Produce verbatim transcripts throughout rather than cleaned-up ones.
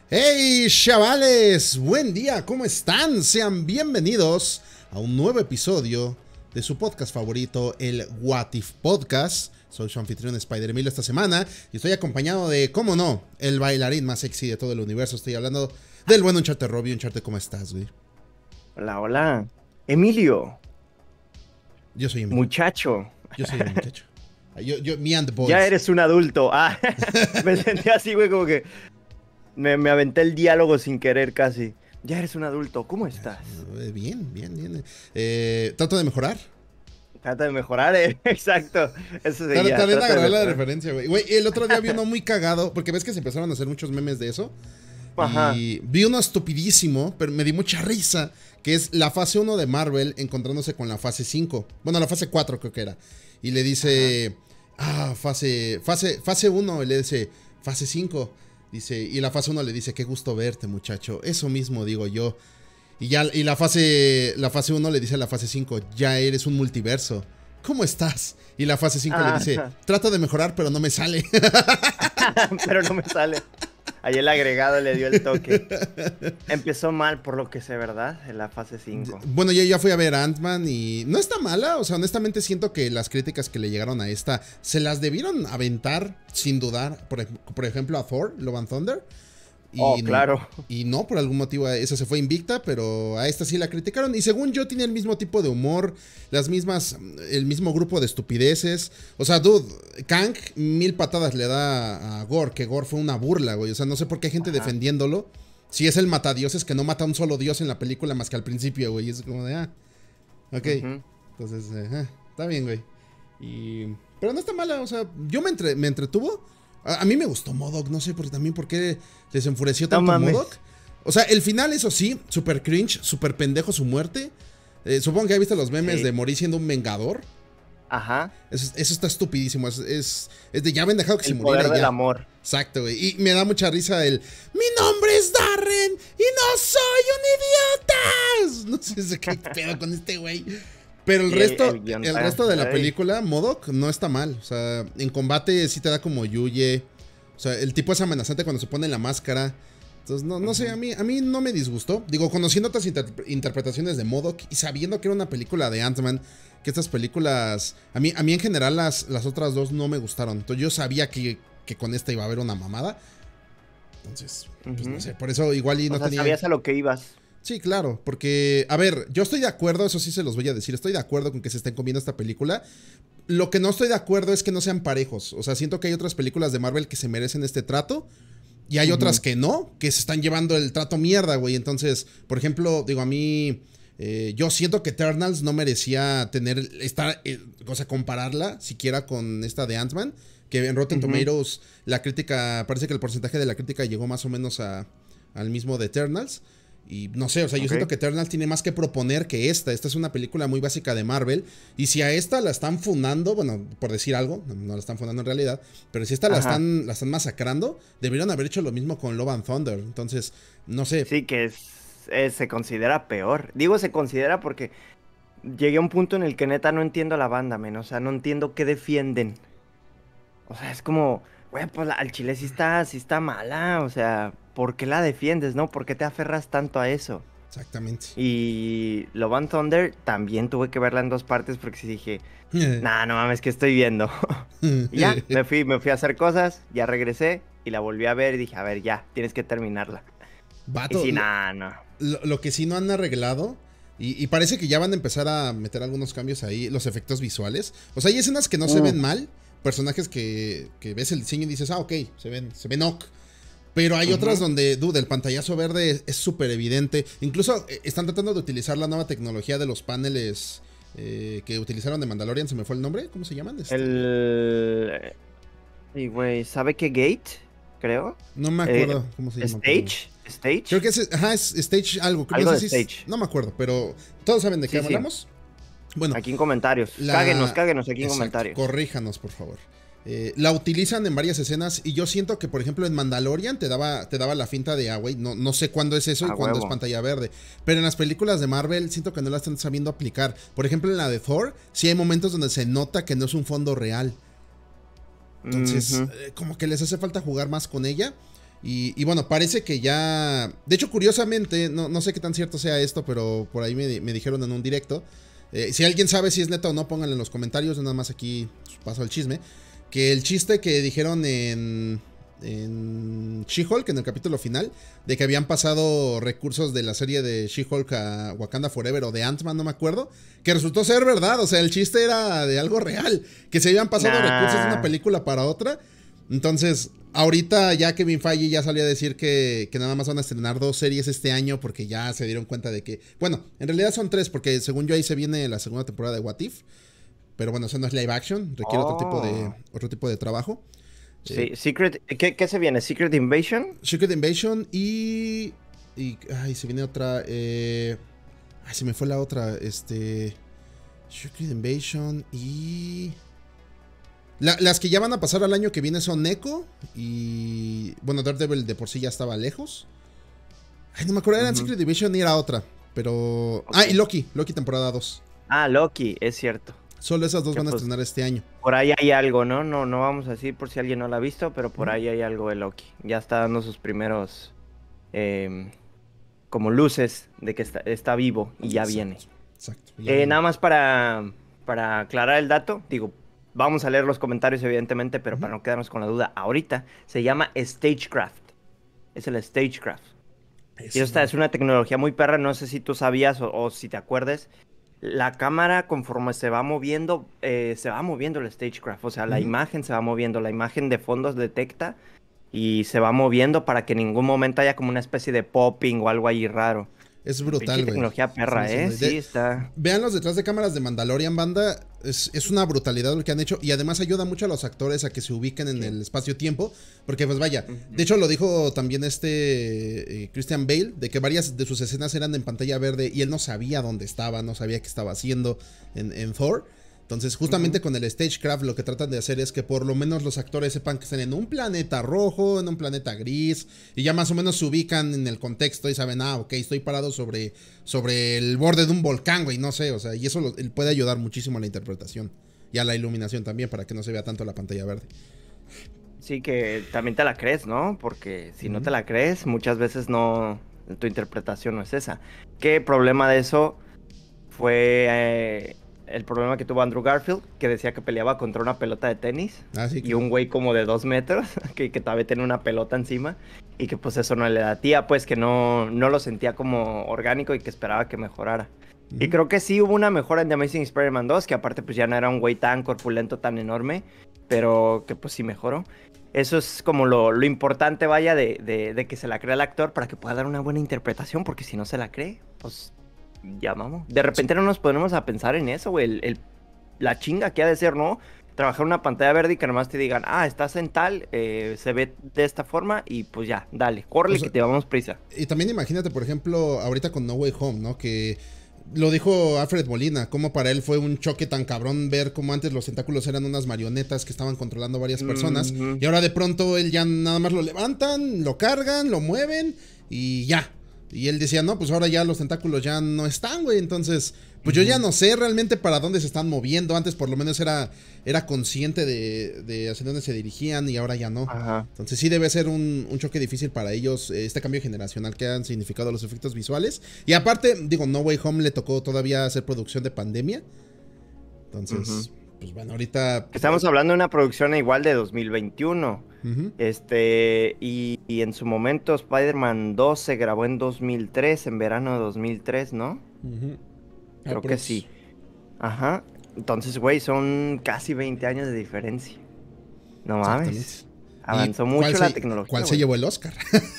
Hey chavales, buen día, ¿cómo están? Sean bienvenidos a un nuevo episodio de su podcast favorito, el What If Podcast. Soy su anfitrión Spider Emilio esta semana y estoy acompañado de, cómo no, el bailarín más sexy de todo el universo. Estoy hablando del buen Uncharted Robbie. Uncharted, ¿cómo estás, güey? Hola, hola. Emilio. Yo soy Emilio. Muchacho. Yo soy el muchacho. Yo, yo, me and the boys. Ya eres un adulto. Ah, me sentí así, güey, como que me, me aventé el diálogo sin querer casi. Ya eres un adulto, ¿cómo estás? Bien, bien, bien. Eh, trato de mejorar. Trata de mejorar, eh. Exacto. Eso sería. También agarrar la referencia, güey. Güey, el otro día vi uno muy cagado, porque ves que se empezaron a hacer muchos memes de eso. Ajá. Y vi uno estupidísimo, pero me di mucha risa, que es la fase uno de Marvel encontrándose con la fase cinco. Bueno, la fase cuatro creo que era. Y le dice, Ajá. ah, fase, fase, fase uno, y le dice, fase cinco. Dice, y la fase uno le dice, qué gusto verte, muchacho. Eso mismo digo yo. Y ya, y la fase, la fase uno le dice a la fase cinco, ya eres un multiverso. ¿Cómo estás? Y la fase cinco ah, le dice, trato de mejorar, pero no me sale. Pero no me sale. Ahí el agregado le dio el toque. Empezó mal por lo que sé, ¿verdad? En la fase cinco. Bueno, yo ya fui a ver Ant-Man y no está mala. O sea, honestamente siento que las críticas que le llegaron a esta se las debieron aventar sin dudar. Por, por ejemplo, a Thor, Love and Thunder. Y oh, claro. Y no, por algún motivo esa se fue invicta, pero a esta sí la criticaron. Y según yo, tiene el mismo tipo de humor, las mismas, el mismo grupo de estupideces. O sea, dude, Kang mil patadas le da a Gore, que Gore fue una burla, güey. O sea, no sé por qué hay gente Ajá. defendiéndolo. Si es el matadioses que no mata a un solo dios en la película más que al principio, güey. Es como de, ah, ok. Uh-huh. Entonces, eh, está bien, güey. Y... Pero no está mala, o sea, yo me, entre, me entretuvo. A, a mí me gustó MODOK, no sé por, también por qué les enfureció tanto no MODOK. O sea, el final, eso sí, super cringe, super pendejo su muerte. Eh, supongo que has visto los memes sí. de morir siendo un vengador. Ajá. Eso, eso está estupidísimo. Es, es, es de ya me han dejado que el se muriera. El poder ya. del amor. Exacto, güey. Y me da mucha risa el mi nombre es Darren y no soy un idiota. No sé qué pedo con este güey. Pero el, resto, el, el, el resto de la película, MODOK, no está mal. O sea, en combate sí te da como Yuye. O sea, el tipo es amenazante cuando se pone la máscara. Entonces, no, no uh-huh. sé, a mí, a mí no me disgustó. Digo, conociendo otras inter interpretaciones de MODOK y sabiendo que era una película de Ant-Man, que estas películas, a mí, a mí en general las, las otras dos no me gustaron. Entonces yo sabía que, que con esta iba a haber una mamada. Entonces, uh-huh. pues no sé, por eso igual y o no sea, tenía... sabías a lo que ibas. Sí, claro, porque, a ver, yo estoy de acuerdo, eso sí se los voy a decir, estoy de acuerdo con que se estén comiendo esta película. Lo que no estoy de acuerdo es que no sean parejos. O sea, siento que hay otras películas de Marvel que se merecen este trato y hay uh-huh. otras que no, que se están llevando el trato mierda, güey. Entonces, por ejemplo, digo, a mí, eh, yo siento que Eternals no merecía tener, estar, eh, o sea, compararla siquiera con esta de Ant-Man, que en Rotten uh-huh. Tomatoes la crítica, parece que el porcentaje de la crítica llegó más o menos a, al mismo de Eternals. Y no sé, o sea, yo okay. siento que Eternals tiene más que proponer que esta. Esta es una película muy básica de Marvel. Y si a esta la están fundando, bueno, por decir algo, no, no la están fundando en realidad, pero si esta la están, la están masacrando, deberían haber hecho lo mismo con Love and Thunder. Entonces, no sé. Sí, que es, es, se considera peor. Digo, se considera porque llegué a un punto en el que neta no entiendo a la banda, men. O sea, no entiendo qué defienden. O sea, es como, güey, pues la, al chile sí está, sí está mala, o sea... ¿Por qué la defiendes, no? ¿Por qué te aferras tanto a eso? Exactamente. Y Love and Thunder también tuve que verla en dos partes porque sí dije, nah, no mames, ¿qué estoy viendo? Y ya, me fui, me fui a hacer cosas, ya regresé y la volví a ver y dije, a ver, ya, tienes que terminarla. Vato, y sí, nah, no. Lo, lo que sí no han arreglado, y, y parece que ya van a empezar a meter algunos cambios ahí, los efectos visuales. O sea, hay escenas que no uh. se ven mal, personajes que, que ves el diseño y dices, ah, ok, se ven, se ven ok. Pero hay uh-huh. otras donde, dude, el pantallazo verde es súper evidente. Incluso eh, están tratando de utilizar la nueva tecnología de los paneles eh, que utilizaron de Mandalorian. ¿Se me fue el nombre? ¿Cómo se llaman? Este... El... Sí, güey, ¿sabe qué Gate? Creo. No me acuerdo eh, cómo se llama. ¿Stage? Pero... ¿Stage? Creo que es, ajá, es Stage algo. Creo algo que de es, Stage. No me acuerdo, pero todos saben de qué sí, hablamos. Sí. Bueno. Aquí en comentarios. La... Cáguenos, cáguenos aquí en Exacto, comentarios. Corríjanos, por favor. Eh, la utilizan en varias escenas y yo siento que, por ejemplo, en Mandalorian te daba, te daba la finta de, ah, güey, no, no sé cuándo es eso y cuándo es pantalla verde. Pero en las películas de Marvel siento que no la están sabiendo aplicar. Por ejemplo, en la de Thor, sí hay momentos donde se nota que no es un fondo real. Entonces, uh-huh. eh, como que les hace falta jugar más con ella. Y, y bueno, parece que ya... De hecho, curiosamente, no, no sé qué tan cierto sea esto, pero por ahí me, me dijeron en un directo. Eh, si alguien sabe si es neta o no, pónganlo en los comentarios. Nada más aquí paso el chisme. Que el chiste que dijeron en... En She-Hulk, en el capítulo final, de que habían pasado recursos de la serie de She-Hulk a Wakanda Forever o de Ant-Man, no me acuerdo, que resultó ser verdad. O sea, el chiste era de algo real, que se habían pasado nah. recursos de una película para otra. Entonces, ahorita ya Kevin Feige ya salió a decir que, que nada más van a estrenar dos series este año, porque ya se dieron cuenta de que, bueno, en realidad son tres, porque según yo ahí se viene la segunda temporada de What If, pero bueno, eso no es live action, requiere oh. otro tipo de otro tipo de trabajo. Sí, eh, Secret, ¿qué, ¿qué se viene? ¿Secret Invasion? Secret Invasion y... y ay, se viene otra... Eh, ay, se me fue la otra. Este... Secret Invasion y... La, las que ya van a pasar al año que viene son Echo y... Bueno, Daredevil de por sí ya estaba lejos. Ay, no me acuerdo, eran uh-huh. Secret Invasion y era otra. Pero... Okay. Ah, y Loki, Loki temporada dos. Ah, Loki, es cierto. Solo esas dos van a pues, estrenar este año. Por ahí hay algo, ¿no? No, no vamos a decir por si alguien no la ha visto, pero por ahí hay algo de Loki. Ya está dando sus primeros eh, como luces de que está, está vivo y ya exacto, viene. Exacto. Ya eh, viene. Nada más para, para aclarar el dato, digo, vamos a leer los comentarios evidentemente, pero uh-huh. para no quedarnos con la duda, ahorita se llama Stagecraft. Es el Stagecraft. Eso. Y esta es una tecnología muy perra, no sé si tú sabías o, o si te acuerdes. La cámara, conforme se va moviendo, eh, se va moviendo el Stagecraft. O sea, la uh-huh. imagen se va moviendo, la imagen de fondos detecta y se va moviendo para que en ningún momento haya como una especie de popping o algo ahí raro. Es brutal, güey. Tecnología perra, sí, ¿eh? Sí, de, está. Vean los detrás de cámaras de Mandalorian, banda. Es, es una brutalidad lo que han hecho. Y además ayuda mucho a los actores a que se ubiquen en sí. el espacio-tiempo. Porque, pues vaya. Uh-huh. De hecho, lo dijo también este eh, Christian Bale. De que varias de sus escenas eran en pantalla verde. Y él no sabía dónde estaba. No sabía qué estaba haciendo en, en Thor. Entonces, justamente uh-huh. con el Stagecraft lo que tratan de hacer es que por lo menos los actores sepan que están en un planeta rojo, en un planeta gris, y ya más o menos se ubican en el contexto y saben, ah, ok, estoy parado sobre, sobre el borde de un volcán, güey, no sé, o sea, y eso lo, puede ayudar muchísimo a la interpretación y a la iluminación también, para que no se vea tanto la pantalla verde. Sí, que también te la crees, ¿no? Porque si uh-huh. no te la crees, muchas veces no, tu interpretación no es esa. ¿Qué problema de eso fue... Eh, el problema que tuvo Andrew Garfield, que decía que peleaba contra una pelota de tenis ah, sí, y un güey como de dos metros, que, que todavía tiene una pelota encima, y que pues eso no le datía, pues que no, no lo sentía como orgánico y que esperaba que mejorara. Mm. Y creo que sí hubo una mejora en The Amazing Spider-Man dos, que aparte pues ya no era un güey tan corpulento, tan enorme, pero que pues sí mejoró. Eso es como lo, lo importante, vaya, de, de, de que se la crea el actor para que pueda dar una buena interpretación, porque si no se la cree, pues... ya vamos. De repente no nos ponemos a pensar en eso, güey. El, el, la chinga que ha de ser, ¿no? Trabajar una pantalla verde y que nomás te digan, ah, estás en tal, eh, se ve de esta forma y pues ya, dale, córrele, o sea, que te vamos prisa. Y también imagínate, por ejemplo, ahorita con No Way Home, ¿no? Que lo dijo Alfred Molina, como para él fue un choque tan cabrón ver cómo antes los tentáculos eran unas marionetas que estaban controlando varias personas. Mm-hmm. Y ahora de pronto él ya nada más lo levantan, lo cargan, lo mueven y ya. Y él decía, no, pues ahora ya los tentáculos ya no están, güey. Entonces, pues uh-huh. yo ya no sé realmente para dónde se están moviendo. Antes por lo menos era, era consciente de, de hacia dónde se dirigían y ahora ya no. Ajá. Entonces sí debe ser un, un choque difícil para ellos, este cambio generacional que han significado los efectos visuales. Y aparte, digo, No Way Home le tocó todavía hacer producción de pandemia. Entonces... Uh-huh. Pues bueno, ahorita... Estamos hablando de una producción igual de dos mil veintiuno. Uh-huh. Este, y, y en su momento Spider-Man dos se grabó en dos mil tres, en verano de dos mil tres, ¿no? Uh-huh. Creo ah, que pues... sí. Ajá. Entonces, güey, son casi veinte años de diferencia. No mames. Avanzó mucho la se, tecnología. ¿Cuál wey? se llevó el Oscar?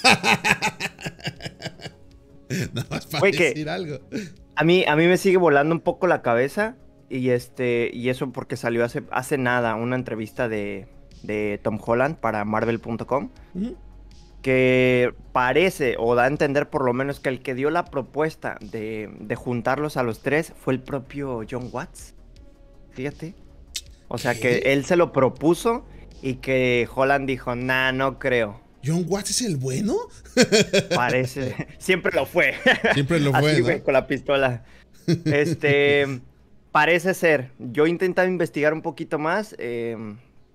Nada más para wey, decir que algo. A mí, a mí me sigue volando un poco la cabeza. Y este y eso porque salió hace, hace nada una entrevista de, de Tom Holland para Marvel punto com. Uh-huh. Que parece, o da a entender por lo menos, que el que dio la propuesta de, de juntarlos a los tres fue el propio John Watts. Fíjate. O sea, ¿qué? Que él se lo propuso y que Holland dijo, nah, no creo. ¿John Watts es el bueno? Parece. Siempre lo fue. Siempre lo fue, así, ¿no? Güey, con la pistola. Este... Parece ser. Yo he intentado investigar un poquito más. Eh,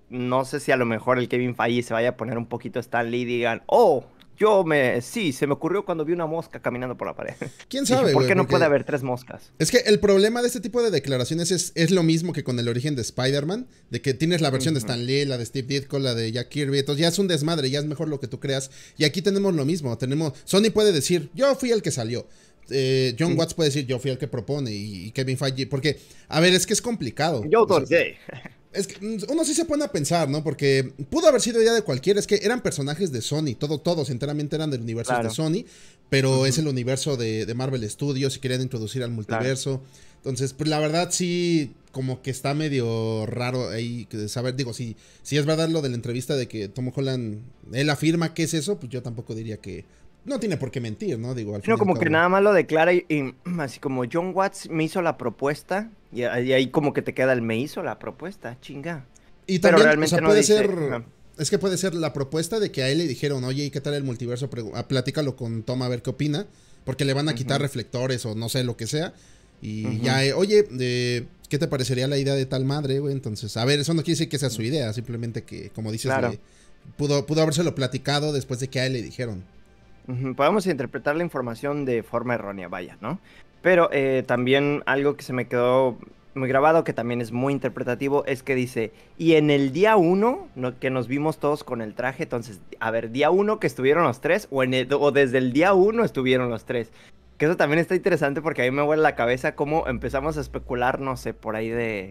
no sé si a lo mejor el Kevin Feige se vaya a poner un poquito Stan Lee y digan, oh, yo me, sí, se me ocurrió cuando vi una mosca caminando por la pared. ¿Quién sabe, Dije, ¿por güey? qué no Porque puede haber tres moscas? es que el problema de este tipo de declaraciones es, es lo mismo que con el origen de Spider-Man, de que tienes la versión de Ujú. Stan Lee, la de Steve Ditko, la de Jack Kirby, entonces ya es un desmadre, ya es mejor lo que tú creas. Y aquí tenemos lo mismo, tenemos, Sony puede decir, yo fui el que salió. Eh, John Mm. Watts puede decir, yo fui el que propone, y, y Kevin Feige, porque, a ver, es que es complicado. Yo O sea, autoricé. es que mm, uno sí se pone a pensar, ¿no? Porque pudo haber sido idea de cualquiera. Es que eran personajes de Sony. Todo, todos enteramente eran del universo Claro. de Sony. Pero Ujú. es el universo de, de Marvel Studios y querían introducir al multiverso. Entonces, pues la verdad sí, como que está medio raro ahí que saber. Digo, si, si es verdad lo de la entrevista de que Tom Holland, él afirma que es eso, pues yo tampoco diría que... No tiene por qué mentir, ¿no? Digo, al fin y No, al como que cabo. nada más lo declara y, y así como John Watts me hizo la propuesta y, ahí ahí como que te queda el me hizo la propuesta, chinga. Y Pero también, o realmente sea, no puede dice, ser... ajá. Es que puede ser la propuesta de que a él le dijeron, oye, ¿y qué tal el multiverso? Pregu- ah, platícalo con Tom a ver qué opina. Porque le van a quitar Ujú. reflectores o no sé, lo que sea. Y Ujú. ya, eh, oye, eh, ¿qué te parecería la idea de tal madre, güey? Entonces, a ver, eso no quiere decir que sea su idea. Simplemente que, como dices, Claro. le- pudo, pudo habérselo platicado después de que a él le dijeron. Ujú, podemos interpretar la información de forma errónea, vaya, ¿no? Pero eh, también algo que se me quedó muy grabado, que también es muy interpretativo, es que dice, y en el día uno, no, que nos vimos todos con el traje, entonces, a ver, día uno que estuvieron los tres, o, en el- o desde el día uno estuvieron los tres. Que eso también está interesante porque a mí me vuela la cabeza cómo empezamos a especular, no sé, por ahí de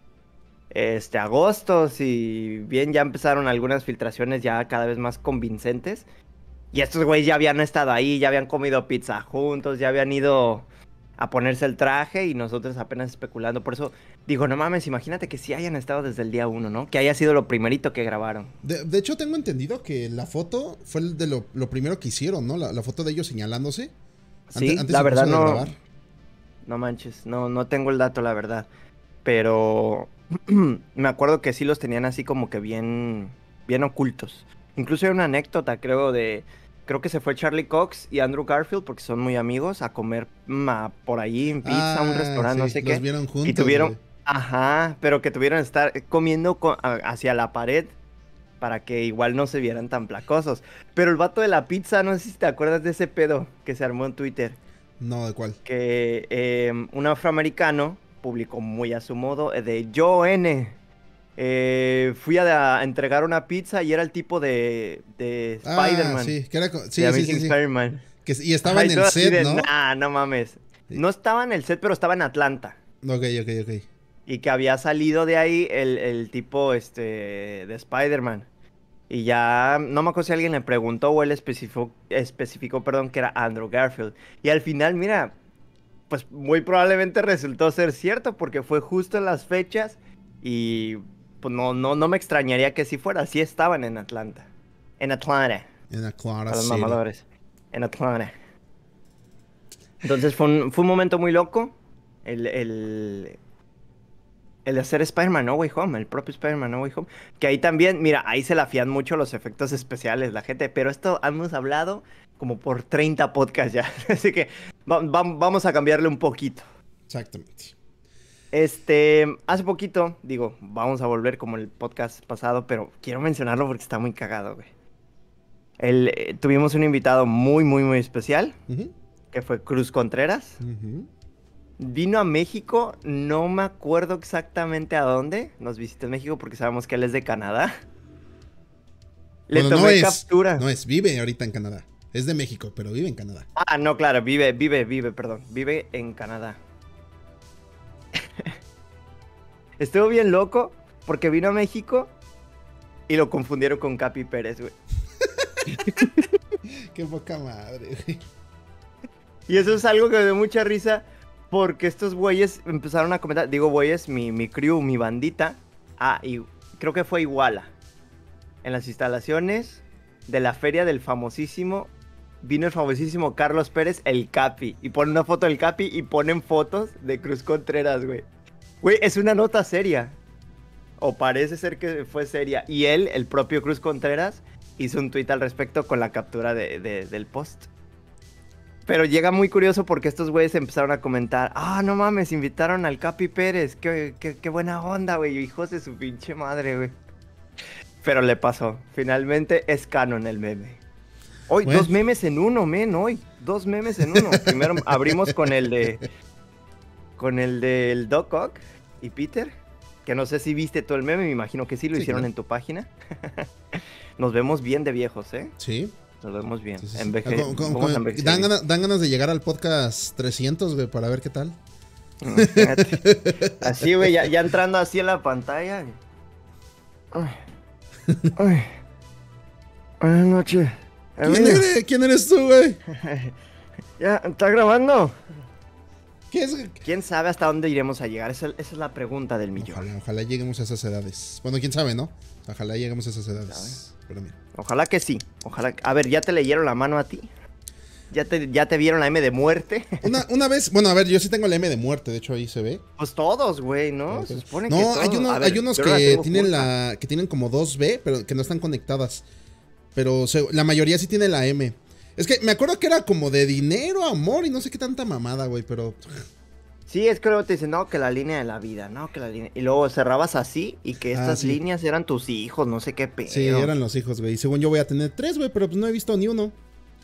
este agosto, si bien ya empezaron algunas filtraciones ya cada vez más convincentes. Y estos güeyes ya habían estado ahí, ya habían comido pizza juntos, ya habían ido a ponerse el traje y nosotros apenas especulando. Por eso digo, no mames, imagínate que sí hayan estado desde el día uno, ¿no? Que haya sido lo primerito que grabaron. De, de hecho, tengo entendido que la foto fue el de lo, lo primero que hicieron, ¿no? La, la foto de ellos señalándose. Sí, Ante- antes la verdad incluso de no, grabar. no manches, no, no tengo el dato, la verdad. Pero me acuerdo que sí los tenían así como que bien, bien ocultos. Incluso hay una anécdota, creo, de... Creo que se fue Charlie Cox y Andrew Garfield, porque son muy amigos, a comer ma, por ahí en pizza, un Ah, restaurante, no sí, sé los qué. vieron juntos, Y tuvieron, güey. ajá, pero que tuvieron que estar comiendo co- a- hacia la pared para que igual no se vieran tan placosos. Pero el vato de la pizza, no sé si te acuerdas de ese pedo que se armó en Twitter, No, ¿de cuál? que eh, un afroamericano publicó muy a su modo eh, de yo N. eh, fui a, a entregar una pizza y era el tipo de, de Ah, Spider-Man, sí, que era... co- de Sí, sí, Amazing sí, sí. Spider-Man. Que, y estaba Ajá, en y el todo así set, de, ¿no? nah, no mames. Sí. No estaba en el set, pero estaba en Atlanta. Ok, ok, ok. Y que había salido de ahí el, el tipo este, de Spider-Man. Y ya, no me acuerdo si alguien le preguntó o él especificó, especificó, perdón, que era Andrew Garfield. Y al final, mira, pues muy probablemente resultó ser cierto porque fue justo en las fechas y pues no, no, no me extrañaría que si fuera, sí estaban en Atlanta. En Atlanta, En Atlanta para los City. mamadores. En Atlanta. Entonces fue un, fue un momento muy loco. El, el, el de hacer Spider-Man No Way Home, el propio Spider-Man No Way Home. Que ahí también, mira, ahí se la fían mucho los efectos especiales, la gente. Pero esto hemos hablado como por treinta podcasts ya. Así que va- va- vamos a cambiarle un poquito. Exactamente. Este, hace poquito, digo, vamos a volver como el podcast pasado, pero quiero mencionarlo porque está muy cagado, güey. El, eh, tuvimos un invitado muy, muy, muy especial, Ujú, que fue Cruz Contreras. ujú. Vino a México, no me acuerdo exactamente a dónde. Nos visitó en México porque sabemos que él es de Canadá. Le Bueno, tomé no es, captura. no es, vive ahorita en Canadá. Es de México, pero vive en Canadá. Ah, no, claro, vive, vive, vive, perdón. Vive en Canadá. Estuvo bien loco porque vino a México y lo confundieron con Capi Pérez, güey. Qué poca madre, güey. Y eso es algo que me dio mucha risa porque estos güeyes empezaron a comentar, digo güeyes, mi, mi crew, mi bandita. Ah, y creo que fue Iguala. En las instalaciones de la feria del famosísimo, vino el famosísimo Carlos Pérez, el Capi. Y ponen una foto del Capi y ponen fotos de Cruz Contreras, güey. Güey, es una nota seria. O parece ser que fue seria. Y él, el propio Cruz Contreras, hizo un tuit al respecto con la captura de, de- del post. Pero llega muy curioso porque estos güeyes empezaron a comentar, ah, no mames, invitaron al Capi Pérez, qué, qué, qué buena onda, güey, hijos de su pinche madre, güey. Pero le pasó. Finalmente es canon el meme. Hoy, Bueno. dos memes en uno, men, hoy. Dos memes en uno. Primero abrimos con el de... Con el del Doc Ock y Peter. Que no sé si viste todo el meme, me imagino que sí, lo Sí, hicieron claro. en tu página. Nos vemos bien de viejos, ¿eh? Sí. Nos vemos bien. Sí, sí, sí. Enveje- Con- con- vamos a con- envejecer dan, bien. ganas, dan ganas de llegar al podcast trescientos, güey, para ver qué tal. Imagínate. Así, güey, ya, ya entrando así en la pantalla. Ay. Ay. Buenas noches. ¿Quién Amigo. eres? ¿Quién eres tú, güey? ¿Ya está grabando? ¿Qué es? ¿Quién sabe hasta dónde iremos a llegar? Esa, esa es la pregunta del millón. Ojalá, ojalá lleguemos a esas edades. Bueno, quién sabe, ¿no? Ojalá lleguemos a esas edades. Pero mira. Ojalá que sí. Ojalá. A ver, ¿ya te leyeron la mano a ti? ¿Ya te, ya te vieron la M de muerte? Una, una vez, bueno, a ver, yo sí tengo la M de muerte, de hecho ahí se ve. Pues todos, güey, ¿no? Se supone que No, todos. hay, uno- A ver, hay unos yo no la que tengo tienen oculta. la que tienen como dos B, pero que no están conectadas. Pero se- la mayoría sí tiene la M. Es que me acuerdo que era como de dinero, amor y no sé qué tanta mamada, güey, pero Sí, es que luego te dicen, no, que la línea de la vida, no, que la línea... Y luego cerrabas así y que Ah, estas sí. líneas eran tus hijos, no sé qué pedo. sí, eran los hijos, güey. Y según yo voy a tener tres, güey, pero pues no he visto ni uno.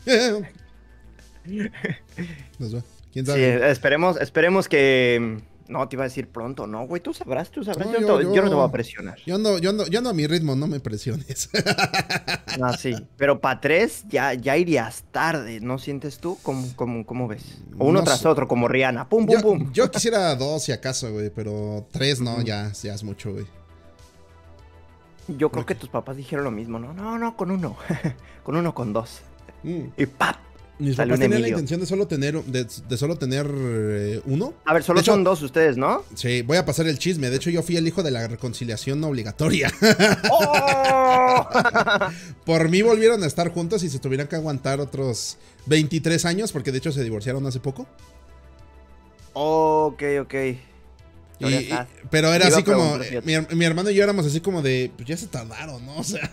Nos va. ¿Quién Sí, sabe? esperemos, esperemos que... No, te iba a decir pronto, no, güey, tú sabrás, tú sabrás. No, yo, yo- no te- yo- yo no te voy a presionar. Yo ando, yo ando, yo ando a mi ritmo, no me presiones. Ah, sí. Pero para tres ya, ya irías tarde, ¿no sientes tú? ¿Cómo, cómo, cómo ves? O uno No tras sé. otro, como Rihanna. Pum, pum, Yo, pum. yo quisiera dos si acaso, güey, pero tres no, Ujú. ya, ya es mucho, güey. Yo creo que tus papás dijeron lo mismo, ¿no? No, no, con uno. Con uno, con dos. Mm. Y ¡pap! Mis Salió papás un tenían la Emilio. intención de solo tener, de, de solo tener eh, uno. A ver, solo De hecho- son dos ustedes, ¿no? Sí, voy a pasar el chisme. De hecho, yo fui el hijo de la reconciliación no obligatoria. ¡Oh! Por mí volvieron a estar juntos y se tuvieran que aguantar otros veintitrés años, porque de hecho se divorciaron hace poco. ok, ok. Y- Historia y- sad. pero era Iba así a como, preguntar, eh, fíjate. mi, her- mi hermano y yo éramos así como de, pues ya se tardaron, ¿no? O sea.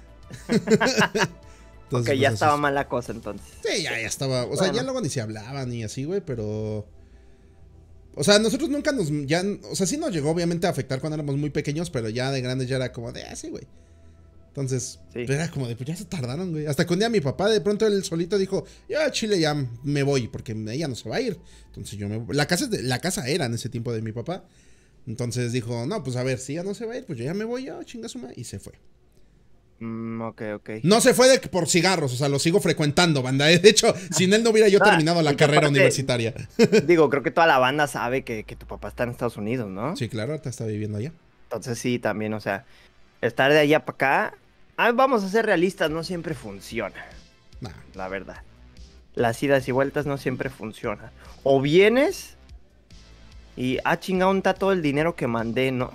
Entonces, Ok, pues, ya así estaba es. mal la cosa entonces. Sí, ya, ya estaba. O sea, Bueno. ya luego ni se hablaban y así, güey, pero. O sea, nosotros nunca nos. Ya, o sea, sí nos llegó obviamente a afectar cuando éramos muy pequeños, pero ya de grandes ya era como de, ah, sí, güey. Entonces, Sí. era como de, pues ya se tardaron, güey. Hasta que un día mi papá de pronto él solito dijo, yo a Chile ya me voy, porque ella no se va a ir. Entonces yo me voy. La casa, es de- la casa era en ese tiempo de mi papá. Entonces dijo, no, pues a ver, si ya no se va a ir, pues yo ya me voy, yo, chinga su madre. Y se fue. Mm, ok, ok. No se fue de, por cigarros, o sea, lo sigo frecuentando, banda. De hecho, sin él no hubiera yo Ah, terminado la y que carrera aparte- universitaria. Digo, creo que toda la banda sabe que, que tu papá está en Estados Unidos, ¿no? Sí, claro, ahorita está viviendo allá. Entonces sí, también, o sea, estar de allá para acá, ah, vamos a ser realistas, no siempre funciona, Nah. la verdad. Las idas y vueltas no siempre funcionan. O vienes y, ah, chingado, ¿dónde está todo el dinero que mandé, no?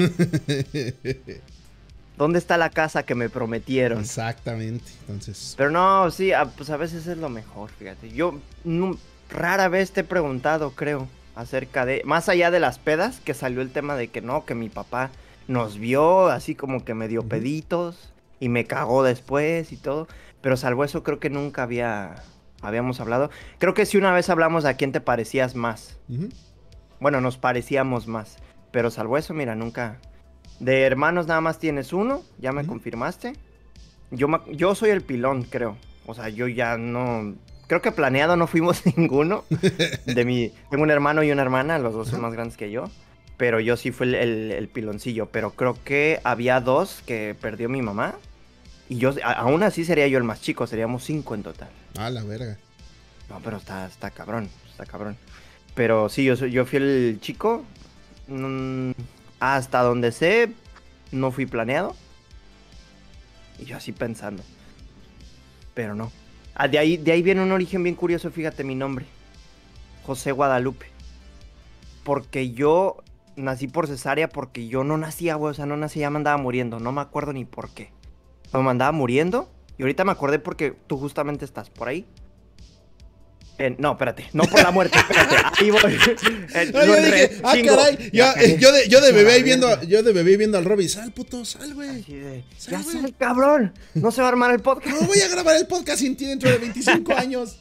¿Dónde está la casa que me prometieron? Exactamente. Entonces, Pero no, sí, ah, pues a veces es lo mejor, fíjate. Yo nu- rara vez te he preguntado, creo, acerca de... Más allá de las pedas, que salió el tema de que no, que mi papá nos vio así como que medio Ujú. peditos y me cagó después y todo. Pero salvo eso, creo que nunca había... habíamos hablado. Creo que sí una vez hablamos de a quién te parecías más. ujú. Bueno, nos parecíamos más. Pero salvo eso, mira, nunca... De hermanos nada más tienes uno, ya me Ujú. confirmaste. Yo, ma- yo soy el pilón, creo. O sea, yo ya no... Creo que planeado no fuimos ninguno. De mi... Tengo un hermano y una hermana, los dos son Ajá. más grandes que yo. Pero yo sí fui el, el- el piloncillo. Pero creo que había dos que perdió mi mamá. Y yo, a- aún así sería yo el más chico, seríamos cinco en total. Ah, la verga. No, pero está, está cabrón, está cabrón. Pero sí, yo, soy- yo fui el chico. Mm, hasta donde sé, no fui planeado. Y yo así pensando. Pero no. Ah, de ahí, de ahí viene un origen bien curioso, fíjate mi nombre. José Guadalupe. Porque yo nací por cesárea, porque yo no nacía, güey. O sea, no nací, ya me andaba muriendo. No me acuerdo ni por qué. Pero me andaba muriendo. Y ahorita me acordé porque tú justamente estás por ahí. Eh, no, espérate, no por la muerte, espérate, ahí voy. Eh, Ah, lo yo dije, enredé, ah, chingo. caray. Ya Ya, cagué. eh, yo, de, yo de bebé ahí Ah, viendo, verga. yo de bebé viendo al Robby. Sal, puto, sal, güey. Así de, Sal, ya güey. sal, cabrón, no se va a armar el podcast. No voy a grabar el podcast sin ti dentro de veinticinco años.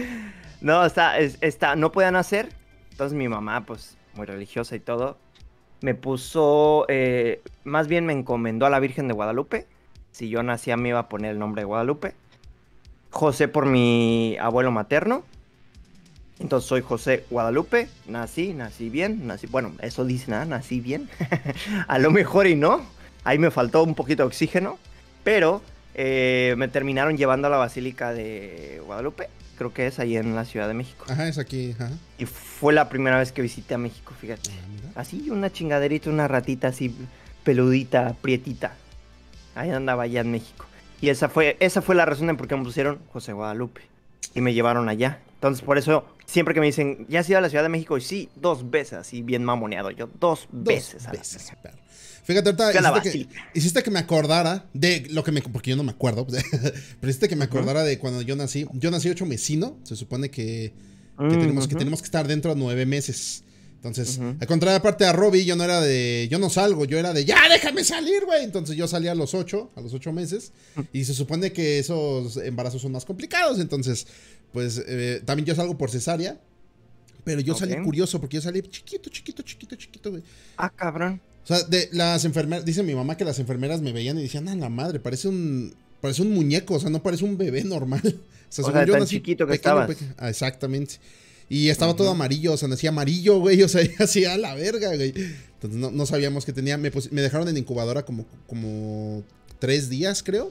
No, está, es- está, no podían hacer. Entonces mi mamá, pues, muy religiosa y todo, me puso, eh, más bien me encomendó a la Virgen de Guadalupe. Si yo nacía me iba a poner el nombre de Guadalupe. José por mi abuelo materno. Entonces soy José Guadalupe. Nací, nací bien. Nací, bueno, eso dice nada, nací bien. A lo mejor y no. Ahí me faltó un poquito de oxígeno. Pero eh, me terminaron llevando a la Basílica de Guadalupe. Creo que es ahí en la Ciudad de México. Ajá, es aquí, ajá. Y fue la primera vez que visité a México, fíjate. Ah, mira. Así, una chingaderita, una ratita así, peludita, prietita. Ahí andaba allá en México. Y esa fue, esa fue la razón de por qué me pusieron José Guadalupe. Y me llevaron allá. Entonces, por eso, siempre que me dicen, ¿ya has ido a la Ciudad de México? Y sí, dos veces, así bien mamoneado. Yo, dos, Dos veces. A veces, la perro. Fíjate, ahorita Fui a la hiciste que, Basílica. hiciste que me acordara de lo que me... Porque yo no me acuerdo. Pero hiciste que me acordara de cuando yo nací. Yo nací ocho mesino. Se supone que, que, Mm, tenemos, que ujú, tenemos que estar dentro de nueve meses. Entonces, ujú. al contrario, aparte a Robbie, yo no era de... Yo no salgo, yo era de... ¡Ya, déjame salir, güey! Entonces yo salía a los ocho, a los ocho meses. Y se supone que esos embarazos son más complicados. Entonces, pues, eh, también yo salgo por cesárea. Pero yo salí Ok. curioso porque yo salí chiquito, chiquito, chiquito, chiquito, güey. Ah, cabrón. O sea, de las enfermeras, dice mi mamá que las enfermeras me veían y decían, ah, la madre, parece un, parece un muñeco, o sea, no parece un bebé normal. O sea, O según sea, yo tan nací chiquito que pequeño, estabas. peque- ah, exactamente. Y estaba todo Ujú. amarillo, o sea, nací amarillo, güey, o sea, así a la verga, güey. Entonces no, no sabíamos que tenía, me, pus- me dejaron en incubadora como, como tres días, creo.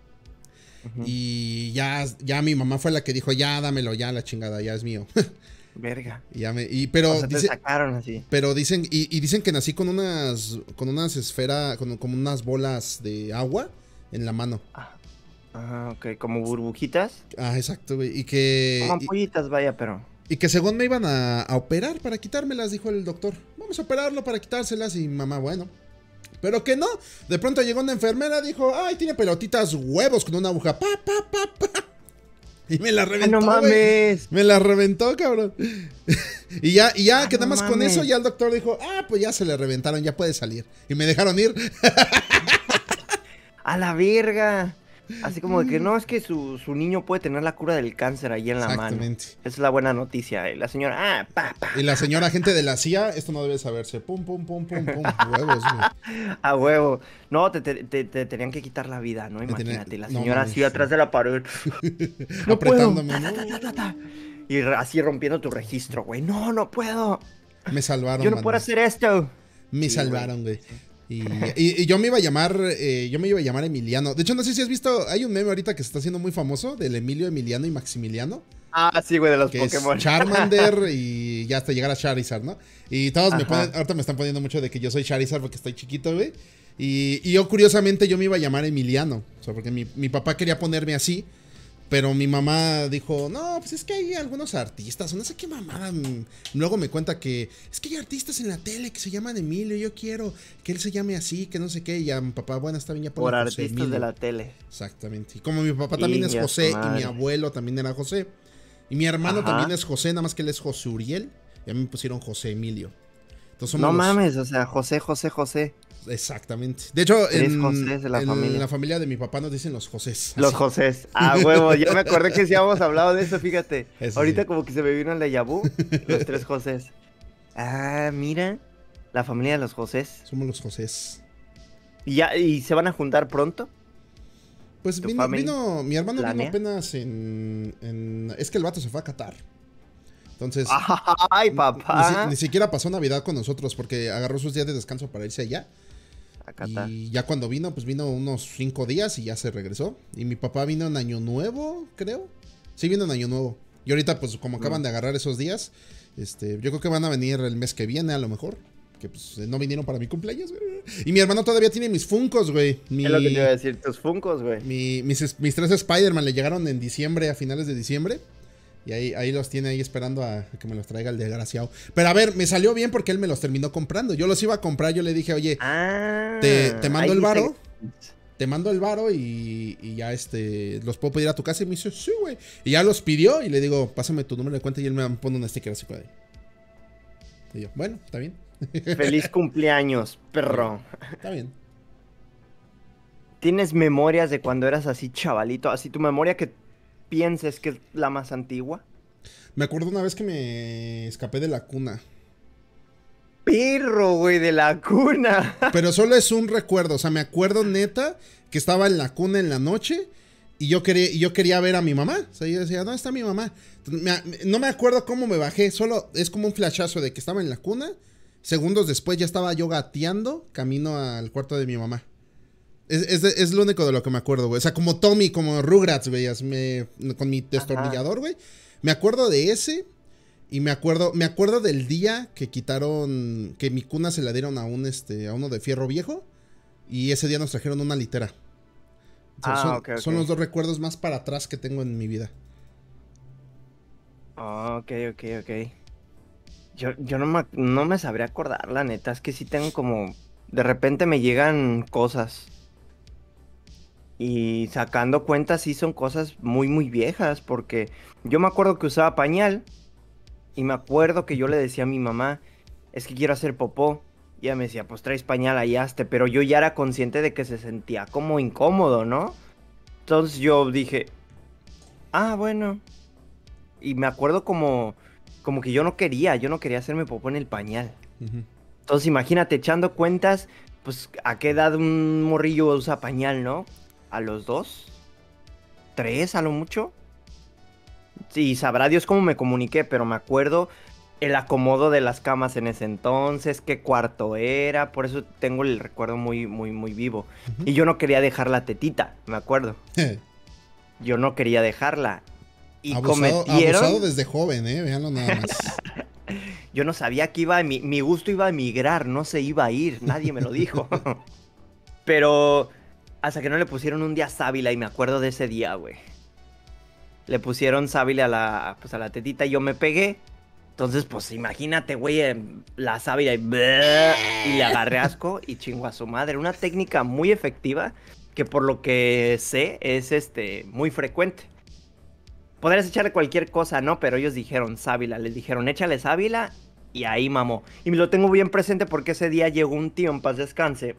Ujú. Y ya, ya mi mamá fue la que dijo, ya, dámelo, ya, la chingada, ya es mío. Verga. Y ya me, y, pero O sea, te dice, sacaron así. pero dicen, y, y dicen que nací con unas, con unas esferas, con, como unas bolas de agua en la mano. Ah, ajá, ok, como burbujitas. Ah, exacto, güey. Y Como que, y, ampollitas, vaya, pero. y que según me iban a, a operar para quitármelas, dijo el doctor. Vamos a operarlo para quitárselas. Y mamá, bueno. Pero que no. De pronto llegó una enfermera, dijo, ay, tiene pelotitas huevos con una aguja. Pa, pa, pa, pa. Y me la ¡Ah, reventó, no güey. mames! Me la reventó, cabrón. Y ya, y ya Ah, que nada no más con mames. eso, ya el doctor dijo, ah, pues ya se le reventaron, ya puede salir. Y me dejaron ir. ¡A la verga! Así como de que no, es que su, su niño puede tener la cura del cáncer ahí en la mano. Exactamente. Esa es la buena noticia. eh. La señora, ah, pa, pa. Y la señora agente de la C I A, esto no debe saberse. Pum, pum, pum, pum, pum. Huevos, güey. A huevo. No, te, te, te- te tenían que quitar la vida, ¿no? Me tenía- Imagínate. La no señora mames, así atrás sí. de la pared. No puedo. Apretándome, Ta, ¿no? ta, ta, ta, ta. Y re- así rompiendo tu registro, güey. No, no puedo. Me salvaron, Yo no mano. puedo hacer esto. Me Sí, salvaron, güey. Y, y- y yo me iba a llamar, eh, yo me iba a llamar Emiliano. De hecho, no sé si has visto, hay un meme ahorita que se está haciendo muy famoso del Emilio, Emiliano y Maximiliano. Ah, sí, güey, de los Que Pokémon. es Charmander y ya hasta llegar a Charizard, ¿no? Y todos me Ajá. ponen, ahorita me están poniendo mucho de que yo soy Charizard porque estoy chiquito, güey. Y, y yo, curiosamente, yo me iba a llamar Emiliano. O sea, porque mi, mi papá quería ponerme así. Pero mi mamá dijo, no, pues es que hay algunos artistas, o no sé qué mamada. mm, Luego me cuenta que es que hay artistas en la tele que se llaman Emilio, yo quiero que él se llame así, que no sé qué. Y ya mi papá, bueno, está bien, ya Por pone José artistas Emilio. de la tele. Exactamente. Y como mi papá también es Inga su José y mi madre. abuelo también era José. Y mi hermano Ajá. también es José, nada más que él es José Uriel. Y a mí me pusieron José Emilio. Entonces somos No los- mames, o sea, José, José, José. Exactamente. De hecho, Tres en, Josés de la en familia. la familia de mi papá nos dicen los Josés. Los así. Josés. Ah, huevo, ya me acordé que sí habíamos hablado de eso, fíjate. Eso Ahorita sí. como que se me vino el de vu, los tres Josés. Ah, mira, la familia de los Josés. Somos los Josés. ¿Y ya, y se van a juntar pronto? Pues ¿Tu vino, family vino, mi hermano vino planea? apenas en, en... Es que el vato se fue a Qatar. Entonces, Ay, ni, papá. si- ni siquiera pasó Navidad con nosotros porque agarró sus días de descanso para irse allá. Acá está. Y ya cuando vino, pues vino unos cinco días y ya se regresó. Y mi papá vino en Año Nuevo, creo. Sí, vino en Año Nuevo. Y ahorita, pues como acaban Mm. de agarrar esos días, este, yo creo que van a venir el mes que viene a lo mejor. Que pues no vinieron para mi cumpleaños, güey. Y mi hermano todavía tiene mis Funkos, güey. Mi, Es lo que te iba a decir, tus funcos, güey. mi- mis, es- mis tres Spider-Man le llegaron en diciembre, a finales de diciembre. Y ahí, ahí los tiene ahí esperando a, a que me los traiga el desgraciado. Pero a ver, me salió bien porque él me los terminó comprando. Yo los iba a comprar, yo le dije, oye, Ah. te, te mando ahí el dice- varo. Te mando el varo y, y ya este los puedo pedir a tu casa. Y me dice, sí, güey. Y ya los pidió y le digo, pásame tu número de cuenta y él me pone un sticker así, güey. Y yo, bueno, está bien. Feliz cumpleaños, perro. Está bien. ¿Tienes memorias de cuando eras así chavalito? Así tu memoria que pienses que es la más antigua. Me acuerdo una vez que me escapé de la cuna. perro, güey, de la cuna. Pero solo es un recuerdo, o sea, me acuerdo neta que estaba en la cuna en la noche y yo quería, y yo quería ver a mi mamá. O sea, yo decía, ¿dónde está mi mamá? Me, no me acuerdo cómo me bajé, solo es como un flashazo de que estaba en la cuna. Segundos después ya estaba yo gateando camino al cuarto de mi mamá. Es, es, es lo único de lo que me acuerdo, güey. O sea, como Tommy, como Rugrats, güey, me, con mi destornillador, güey. Me acuerdo de ese. Y me acuerdo, me acuerdo del día que quitaron, que mi cuna se la dieron a un, este, a uno de fierro viejo. Y ese día nos trajeron una litera. O sea, Ah, son, okay, okay. son los dos recuerdos más para atrás que tengo en mi vida. Oh, ok, ok, ok. Yo, yo no me, no me sabría acordar, la neta. Es que sí tengo como... De repente me llegan cosas. Y sacando cuentas sí son cosas muy, muy viejas. Porque yo me acuerdo que usaba pañal. Y me acuerdo que yo le decía a mi mamá, es que quiero hacer popó. Y ella me decía, pues traes pañal, ahí hazte. Pero yo ya era consciente de que se sentía como incómodo, ¿no? Entonces yo dije, ah, bueno. Y me acuerdo como, como que yo no quería, yo no quería hacerme popó en el pañal. Uh-huh. Entonces imagínate, echando cuentas, pues a qué edad un morrillo usa pañal, ¿no? ¿A los dos? ¿Tres a lo mucho? Sí, sabrá Dios cómo me comuniqué, pero me acuerdo el acomodo de las camas en ese entonces, qué cuarto era, por eso tengo el recuerdo muy, muy, muy vivo. Uh-huh. Y yo no quería dejar la tetita, me acuerdo. Yo no quería dejarla. Y abusado, cometieron... abusado desde joven, eh, véanlo nada más. Yo no sabía que iba a... Mi, mi gusto iba a migrar, no se iba a ir, nadie me lo dijo. Pero hasta que no le pusieron un día sábila y me acuerdo de ese día, güey. Le pusieron sábila a la, pues a la tetita y yo me pegué. Entonces, pues imagínate, güey, la sábila y, y le agarré asco y chingo a su madre. Una técnica muy efectiva que por lo que sé es este muy frecuente. Podrías echarle cualquier cosa, ¿no? Pero ellos dijeron sábila, les dijeron échale sábila y ahí mamó. Y me lo tengo bien presente porque ese día llegó un tío en paz descanse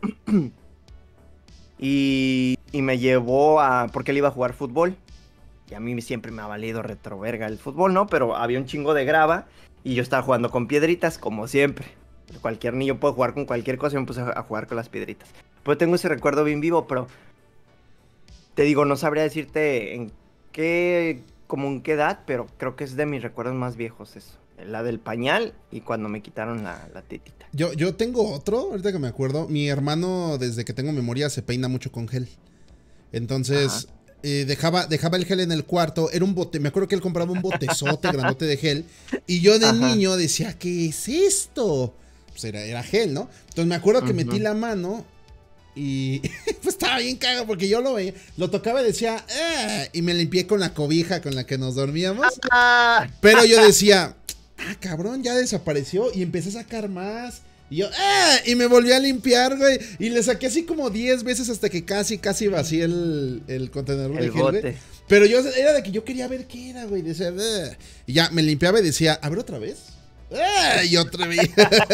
y, y me llevó a... porque él iba a jugar fútbol. Y a mí siempre me ha valido retroverga el fútbol, ¿no? Pero había un chingo de grava y yo estaba jugando con piedritas, como siempre. Cualquier niño puede jugar con cualquier cosa y me puse a jugar con las piedritas. Pero tengo ese recuerdo bien vivo, pero... te digo, no sabría decirte en qué... como en qué edad, pero creo que es de mis recuerdos más viejos eso. La del pañal y cuando me quitaron la, la tetita. Yo, yo tengo otro, ahorita que me acuerdo. Mi hermano, desde que tengo memoria, se peina mucho con gel. Entonces... Ajá. Eh, dejaba, dejaba el gel en el cuarto, era un bote, me acuerdo que él compraba un botezote grandote de gel, y yo de Ajá. niño decía, ¿qué es esto? Pues era, era gel, ¿no? Entonces me acuerdo que uh-huh. metí la mano y pues estaba bien cagado porque yo lo veía, lo tocaba y decía, ¡ah! Y me limpié con la cobija con la que nos dormíamos, ah. pero yo decía, ah, cabrón, ya desapareció, y empecé a sacar más. Y yo, ¡ah! Y me volví a limpiar, güey. Y le saqué así como diez veces hasta que casi, casi vacié el, el contenedor de gel, güey. Pero yo, era de que yo quería ver qué era, güey. Decía, ¡ah! Y ya me limpiaba y decía, ¿a ver otra vez? ¡Ah! Y otra vez.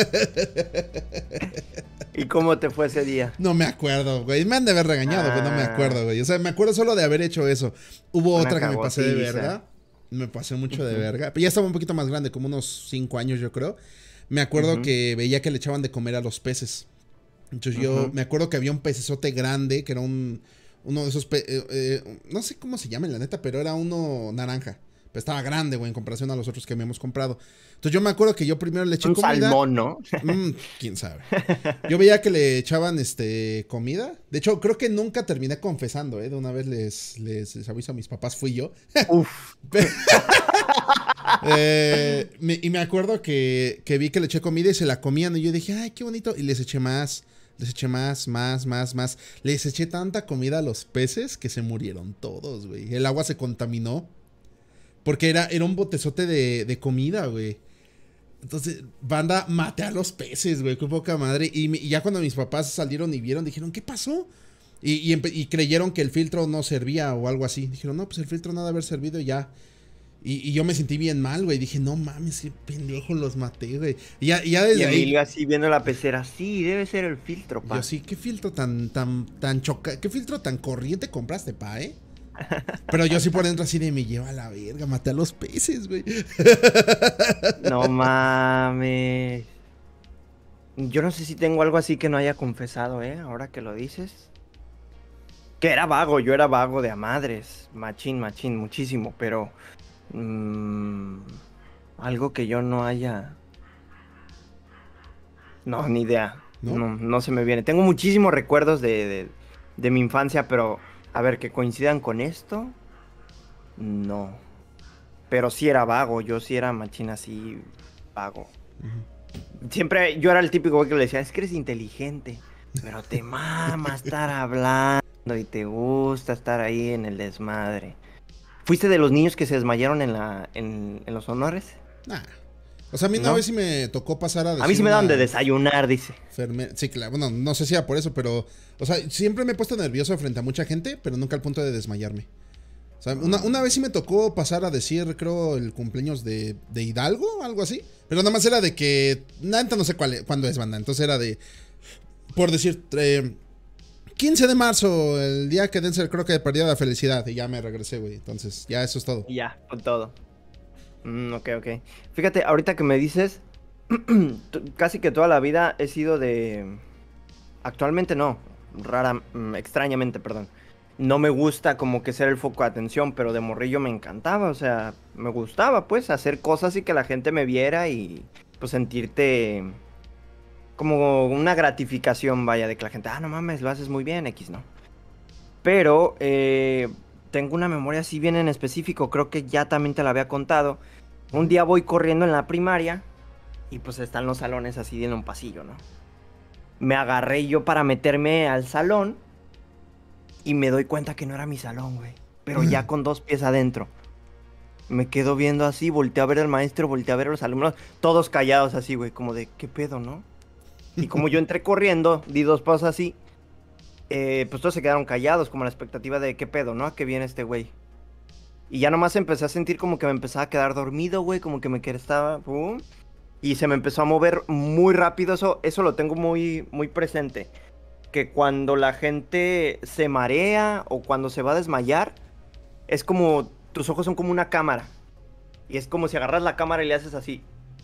¿Y cómo te fue ese día? No me acuerdo, güey. Me han de haber regañado, ah. pero no me acuerdo, güey. O sea, me acuerdo solo de haber hecho eso. Hubo Una otra que me pasé de verga. Me pasé mucho uh-huh. de verga. Pero ya estaba un poquito más grande, como unos cinco años, yo creo. Me acuerdo uh-huh. que veía que le echaban de comer a los peces. Entonces uh-huh. yo me acuerdo que había un pecesote grande, que era un uno de esos, pe eh, eh, no sé cómo se llama la neta, pero era uno naranja. Pero estaba grande, güey, en comparación a los otros que habíamos comprado. Entonces yo me acuerdo que yo primero le eché un comida. Un salmón, ¿no? Mm, quién sabe. Yo veía que le echaban este comida. De hecho, creo que nunca terminé confesando, ¿eh? De una vez les, les, les aviso a mis papás, fui yo. Uf. eh, me, y me acuerdo que, que vi que le eché comida y se la comían. Y yo dije, ay, qué bonito. Y les eché más, les eché más, más, más, más. Les eché tanta comida a los peces que se murieron todos, güey. El agua se contaminó. Porque era, era un botezote de, de comida, güey. Entonces, banda, maté a los peces, güey. Qué poca madre. Y, y ya cuando mis papás salieron y vieron, dijeron, ¿qué pasó? Y, y, y creyeron que el filtro no servía o algo así. Dijeron, no, pues el filtro no debe haber servido y ya. Y, y yo me sentí bien mal, güey. Dije, no mames, qué pendejo los maté, güey. Y ya, y ya desde y ahí... así viendo la pecera, sí, debe ser el filtro, pa. Yo sí, ¿qué filtro tan, tan, tan choca... ¿Qué filtro tan corriente compraste, pa, eh? Pero yo sí por dentro así de me lleva a la verga, maté a los peces, güey. No mames. Yo no sé si tengo algo así que no haya confesado, ¿eh? Ahora que lo dices. Que era vago, yo era vago de a madres. Machín, machín, muchísimo, pero... mmm, algo que yo no haya... No, ni idea. ¿No? No, no se me viene. Tengo muchísimos recuerdos de, de, de mi infancia, pero... A ver, que coincidan con esto... No. Pero sí era vago, yo sí era machín así... Vago. Ujú. Siempre yo era el típico güey que le decía, es que eres inteligente, pero te mama estar hablando y te gusta estar ahí en el desmadre. ¿Fuiste de los niños que se desmayaron en la en, en los honores? Nah. O sea, a mí una ¿No? vez sí me tocó pasar a decir A mí sí me daban una de desayunar, dice. enferme- Sí, claro, bueno, no sé si era por eso, pero... O sea, siempre me he puesto nervioso frente a mucha gente, pero nunca al punto de desmayarme. O sea, una, una vez sí me tocó pasar a decir, creo, el cumpleaños de, de Hidalgo, algo así. Pero nada más era de que... Nada, no sé cuál, e- cuándo es, banda. Entonces era de... Por decir... eh, quince de marzo, el día que Denzel creo que perdió la felicidad. Y ya me regresé, güey. Entonces, ya eso es todo. Y ya, con todo. Mm, ok, ok. Fíjate, ahorita que me dices, t- casi que toda la vida he sido de... Actualmente no, rara, mm, extrañamente, perdón. No me gusta como que ser el foco de atención, pero de morrillo me encantaba, o sea, me gustaba pues hacer cosas y que la gente me viera y pues sentirte como una gratificación, vaya, de que la gente, ah, no mames, lo haces muy bien, X, ¿no? Pero eh, tengo una memoria así bien en específico, creo que ya también te la había contado. Un día voy corriendo en la primaria y pues están los salones así en un pasillo, ¿no? Me agarré yo para meterme al salón y me doy cuenta que no era mi salón, güey. Pero ya con dos pies adentro. Me quedo viendo así, volteé a ver al maestro, volteé a ver a los alumnos, todos callados así, güey, como de, ¿qué pedo, no? Y como yo entré corriendo, di dos pasos así, eh, pues todos se quedaron callados, como la expectativa de, ¿qué pedo, no? ¿A qué viene este güey? Y ya nomás empecé a sentir como que me empezaba a quedar dormido, güey, como que me quedé, estaba, pum, y se me empezó a mover muy rápido, eso, eso lo tengo muy, muy presente. Que cuando la gente se marea o cuando se va a desmayar, es como, tus ojos son como una cámara. Y es como si agarras la cámara y le haces así.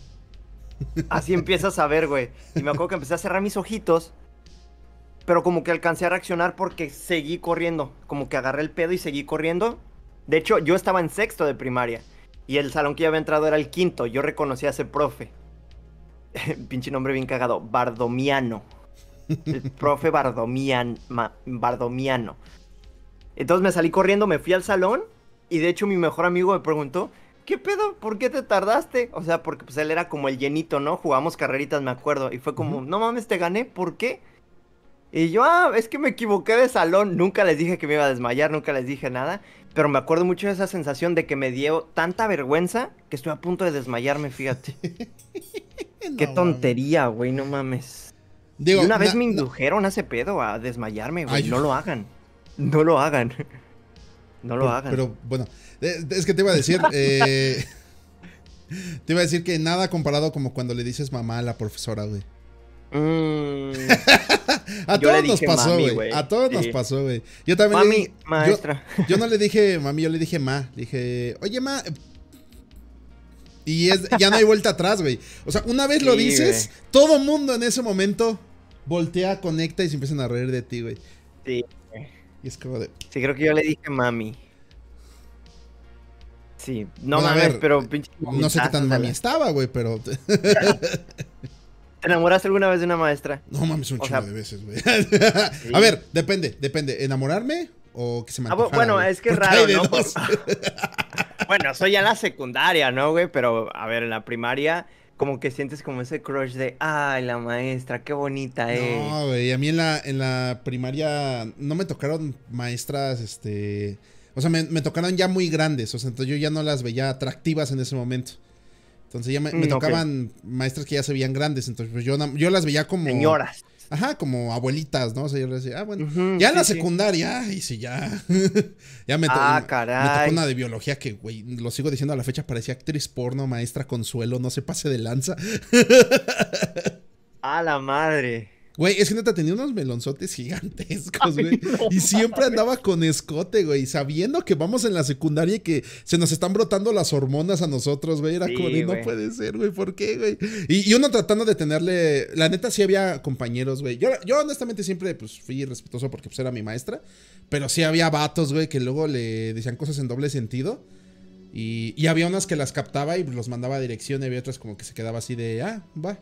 Así empiezas a ver, güey. Y me acuerdo que empecé a cerrar mis ojitos, pero como que alcancé a reaccionar porque seguí corriendo. Como que agarré el pedo y seguí corriendo. De hecho, yo estaba en sexto de primaria. Y el salón que yo había entrado era el quinto. Yo reconocí a ese profe. Pinche nombre bien cagado. Bardomiano. El profe Bardomian, ma, Bardomiano. Entonces me salí corriendo, me fui al salón. Y de hecho mi mejor amigo me preguntó, ¿qué pedo? ¿Por qué te tardaste? O sea, porque pues él era como el llenito, ¿no? Jugamos carreritas, me acuerdo. Y fue como, Ujú. no mames, te gané, ¿por qué? Y yo, ah, es que me equivoqué de salón. Nunca les dije que me iba a desmayar, nunca les dije nada. Pero me acuerdo mucho de esa sensación de que me dio tanta vergüenza que estoy a punto de desmayarme, fíjate. Qué No mames. tontería, güey, no mames. Y Digo, una vez na- me na- indujeron a ese pedo, a desmayarme, güey. ay, No lo hagan. No lo hagan. No lo por- hagan. pero bueno, eh, es que te iba a decir, eh, te iba a decir que nada comparado como cuando le dices mamá a la profesora, güey. Mm, A yo le todos nos dije pasó, mami, güey. güey. A todos nos Sí. pasó, güey. Yo también le Mami, dije, yo, maestra. yo no le dije mami, yo le dije ma. Le dije, oye ma. Y es, ya no hay vuelta atrás, güey. O sea, una vez lo Sí, dices, güey. todo mundo en ese momento voltea, conecta y se empiezan a reír de ti, güey. Sí, güey. Y es como de, Sí, creo que yo le dije mami. Sí, no bueno, a mames, ver, pero pinche no sé qué tan momentazos de mami la- estaba, güey, pero ¿Te enamoraste alguna vez de una maestra? no mames un O chingo sea, de veces, güey. sí. A ver, depende, depende. ¿Enamorarme o que se me Ah, bu- antojara, bueno, güey? es que es Porque raro, hay de ¿no? dos. Bueno, soy ya en la secundaria, ¿no, güey? Pero, a ver, en la primaria, como que sientes como ese crush de, ay, la maestra, qué bonita es. No, güey, a mí en la, en la primaria no me tocaron maestras, este... O sea, me, me tocaron ya muy grandes, o sea, entonces yo ya no las veía atractivas en ese momento. Entonces ya me, me Mm, ok. tocaban maestras que ya se veían grandes, entonces pues yo, na- yo las veía como... Señoras. Ajá, como abuelitas, ¿no? O sea, yo les decía, ah, bueno. Ujú, Ya en la sí, sí. secundaria, ay, sí, ya. Ya me, to- Ah, me tocó caray. una de biología que, güey, lo sigo diciendo a la fecha, parecía actriz porno, maestra Consuelo, no se pase de lanza. A la madre. Güey, es que neta tenía unos melonzotes gigantescos, güey. No, y siempre mames. andaba con escote, güey. Sabiendo que vamos en la secundaria y que se nos están brotando las hormonas a nosotros, güey. Era Sí, como de, no güey. puede ser, güey. ¿Por qué, güey? Y, y uno tratando de tenerle... La neta sí había compañeros, güey. Yo, yo honestamente siempre pues fui respetuoso porque pues era mi maestra. Pero sí había vatos, güey, que luego le decían cosas en doble sentido. Y, y había unas que las captaba y los mandaba a dirección. Y había otras como que se quedaba así de, ah, va.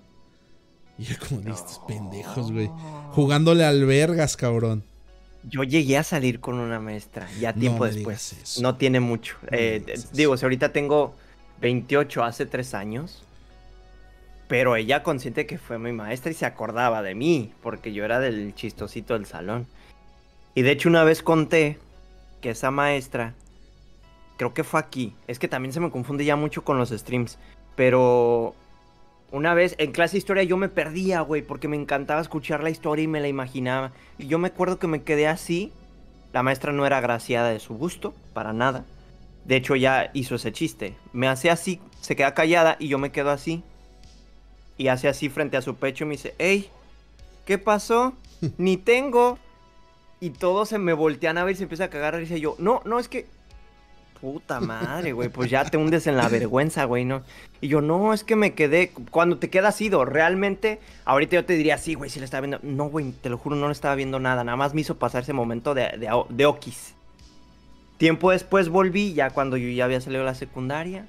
Y era como de estos pendejos, güey. Jugándole al vergas, cabrón. Yo llegué a salir con una maestra, ya tiempo No me después. digas eso. No tiene mucho. No me Eh, digas eso. digo, si ahorita tengo veintiocho, hace tres años. Pero ella consciente que fue mi maestra y se acordaba de mí, porque yo era del chistosito del salón. Y de hecho una vez conté que esa maestra, creo que fue aquí, es que también se me confunde ya mucho con los streams, pero una vez en clase de historia yo me perdía, güey, porque me encantaba escuchar la historia y me la imaginaba. Y yo me acuerdo que me quedé así, la maestra no era agraciada de su gusto, para nada. De hecho ya hizo ese chiste, me hace así, se queda callada y yo me quedo así. Y hace así frente a su pecho y me dice, hey, ¿qué pasó? Ni tengo. Y todos se me voltean a ver y se empieza a cagar. Y dice yo, no, no, es que... Puta madre, güey, pues ya te hundes en la vergüenza, güey, ¿no? Y yo, no, es que me quedé... Cuando te quedas ido, realmente... Ahorita yo te diría, sí, güey, sí le estaba viendo... No, güey, te lo juro, no le estaba viendo nada. Nada más me hizo pasar ese momento de, de, de okis. Tiempo después volví, ya cuando yo ya había salido de la secundaria.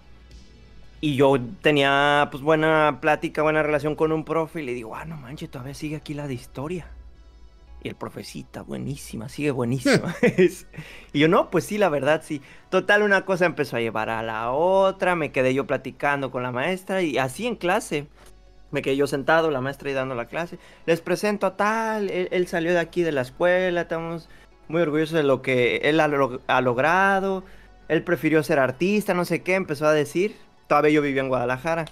Y yo tenía, pues, buena plática, buena relación con un profe. Y le digo, ah, no manches, todavía sigue aquí la de historia. Y el profecita, buenísima, sigue buenísima. Y yo, no, pues sí, la verdad, sí. Total, una cosa empezó a llevar a la otra. Me quedé yo platicando con la maestra. Y así en clase. Me quedé yo sentado, la maestra ahí dando la clase. Les presento a tal, él, él salió de aquí de la escuela. Estamos muy orgullosos de lo que él ha, log- ha logrado. Él prefirió ser artista, no sé qué, empezó a decir. Todavía yo vivía en Guadalajara.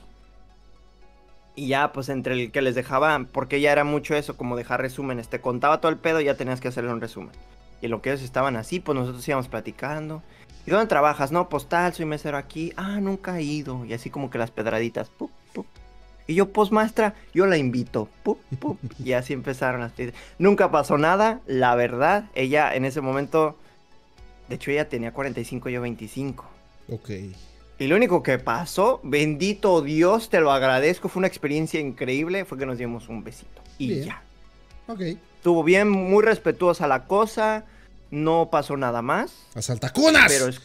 Y ya, pues entre el que les dejaba, porque ya era mucho eso, como dejar resúmenes. Te contaba todo el pedo y ya tenías que hacerle un resumen. Y en lo que ellos estaban así, pues nosotros íbamos platicando. ¿Y dónde trabajas? No, pues tal, soy mesero aquí. Ah, nunca he ido. Y así como que las pedraditas. Pup, pup. Y yo, pues maestra, yo la invito. Pup, pup. Y así empezaron las piedras. Nunca pasó nada, la verdad. Ella en ese momento, de hecho ella tenía cuarenta y cinco, yo veinticinco. Ok. Y lo único que pasó, bendito Dios, te lo agradezco, fue una experiencia increíble, fue que nos dimos un besito. Y Bien. ya. Ok. Estuvo bien, muy respetuosa la cosa, no pasó nada más. ¡Asaltacunas! Pero es...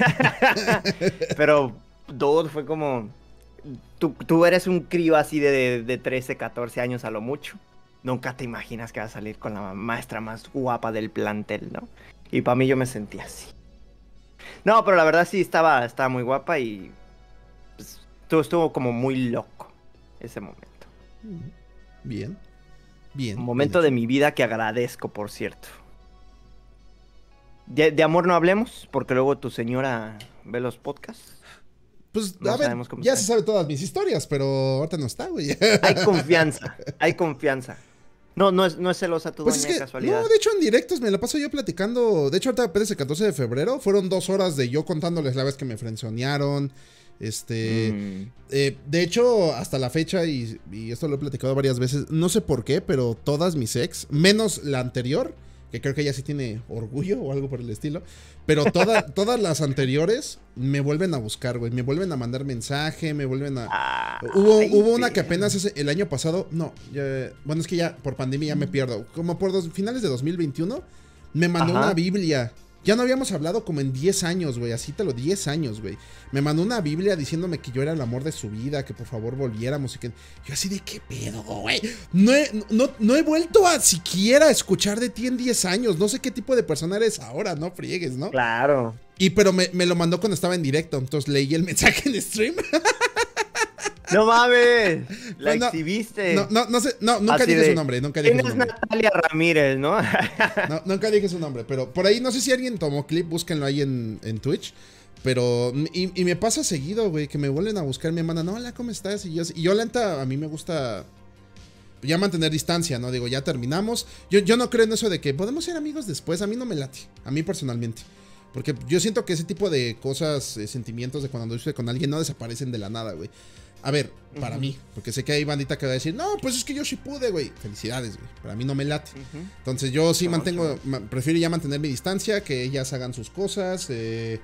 pero todo fue como... Tú, tú eres un crío así de, de, de trece, catorce años a lo mucho. Nunca te imaginas que vas a salir con la maestra más guapa del plantel, ¿no? Y para mí yo me sentía así. No, pero la verdad sí estaba, estaba muy guapa y pues, estuvo, estuvo como muy loco ese momento. Bien. Bien. Un momento bien de hecho. mi vida que agradezco, por cierto. De, de amor no hablemos, porque luego tu señora ve los podcasts. Pues, No a ver, sabemos cómo ya está. se sabe todas mis historias, pero ahorita no está, güey. Hay confianza, hay confianza. No, no es, no es celosa tu Pues doña es de que, casualidad. no, de hecho en directos me la paso yo platicando. De hecho ahorita apenas el catorce de febrero fueron dos horas de yo contándoles la vez que me frenzonearon. Este, Mm. eh, de hecho hasta la fecha, y, y esto lo he platicado varias veces, no sé por qué, pero todas mis ex, menos la anterior, que creo que ella sí tiene orgullo o algo por el estilo, pero toda, todas las anteriores me vuelven a buscar, güey, me vuelven a mandar mensaje, me vuelven a... Ah, Hubo, ay, hubo una que sí. apenas ese- el año pasado, no, ya- bueno, es que ya por pandemia ya me pierdo, como por dos, finales de dos mil veintiuno, me mandó Ajá. una Biblia. Ya no habíamos hablado como en diez años, güey, así te lo, diez años, güey. Me mandó una Biblia diciéndome que yo era el amor de su vida, que por favor volviéramos y que... Yo así de, ¿qué pedo, güey? No he, no, no he vuelto a siquiera escuchar de ti en diez años, no sé qué tipo de persona eres ahora, no friegues, ¿no? Claro. Y pero me, me lo mandó cuando estaba en directo, entonces leí el mensaje en stream. ¡No mames! La Pues no, exhibiste. No, no, no sé, no, nunca Así dije de, su nombre, nunca dije ¿quién su es nombre. Natalia Ramírez, no? No, nunca dije su nombre, pero por ahí no sé si alguien tomó clip, búsquenlo ahí en, en Twitch. Pero, y, y me pasa seguido, güey, que me vuelven a buscar, me mandan, hola, ¿cómo estás? Y yo, y yo la neta, a mí me gusta ya mantener distancia, ¿no? Digo, ya terminamos. Yo, yo no creo en eso de que podemos ser amigos después, a mí no me late, a mí personalmente. Porque yo siento que ese tipo de cosas, eh, sentimientos de cuando estoy con alguien no desaparecen de la nada, güey. A ver, para Ujú. mí, porque sé que hay bandita que va a decir, no, pues es que yo sí pude, güey. Felicidades, güey. Para mí no me late. Ujú. Entonces yo sí No, mantengo, sí. ma- prefiero ya mantener mi distancia, que ellas hagan sus cosas, eh,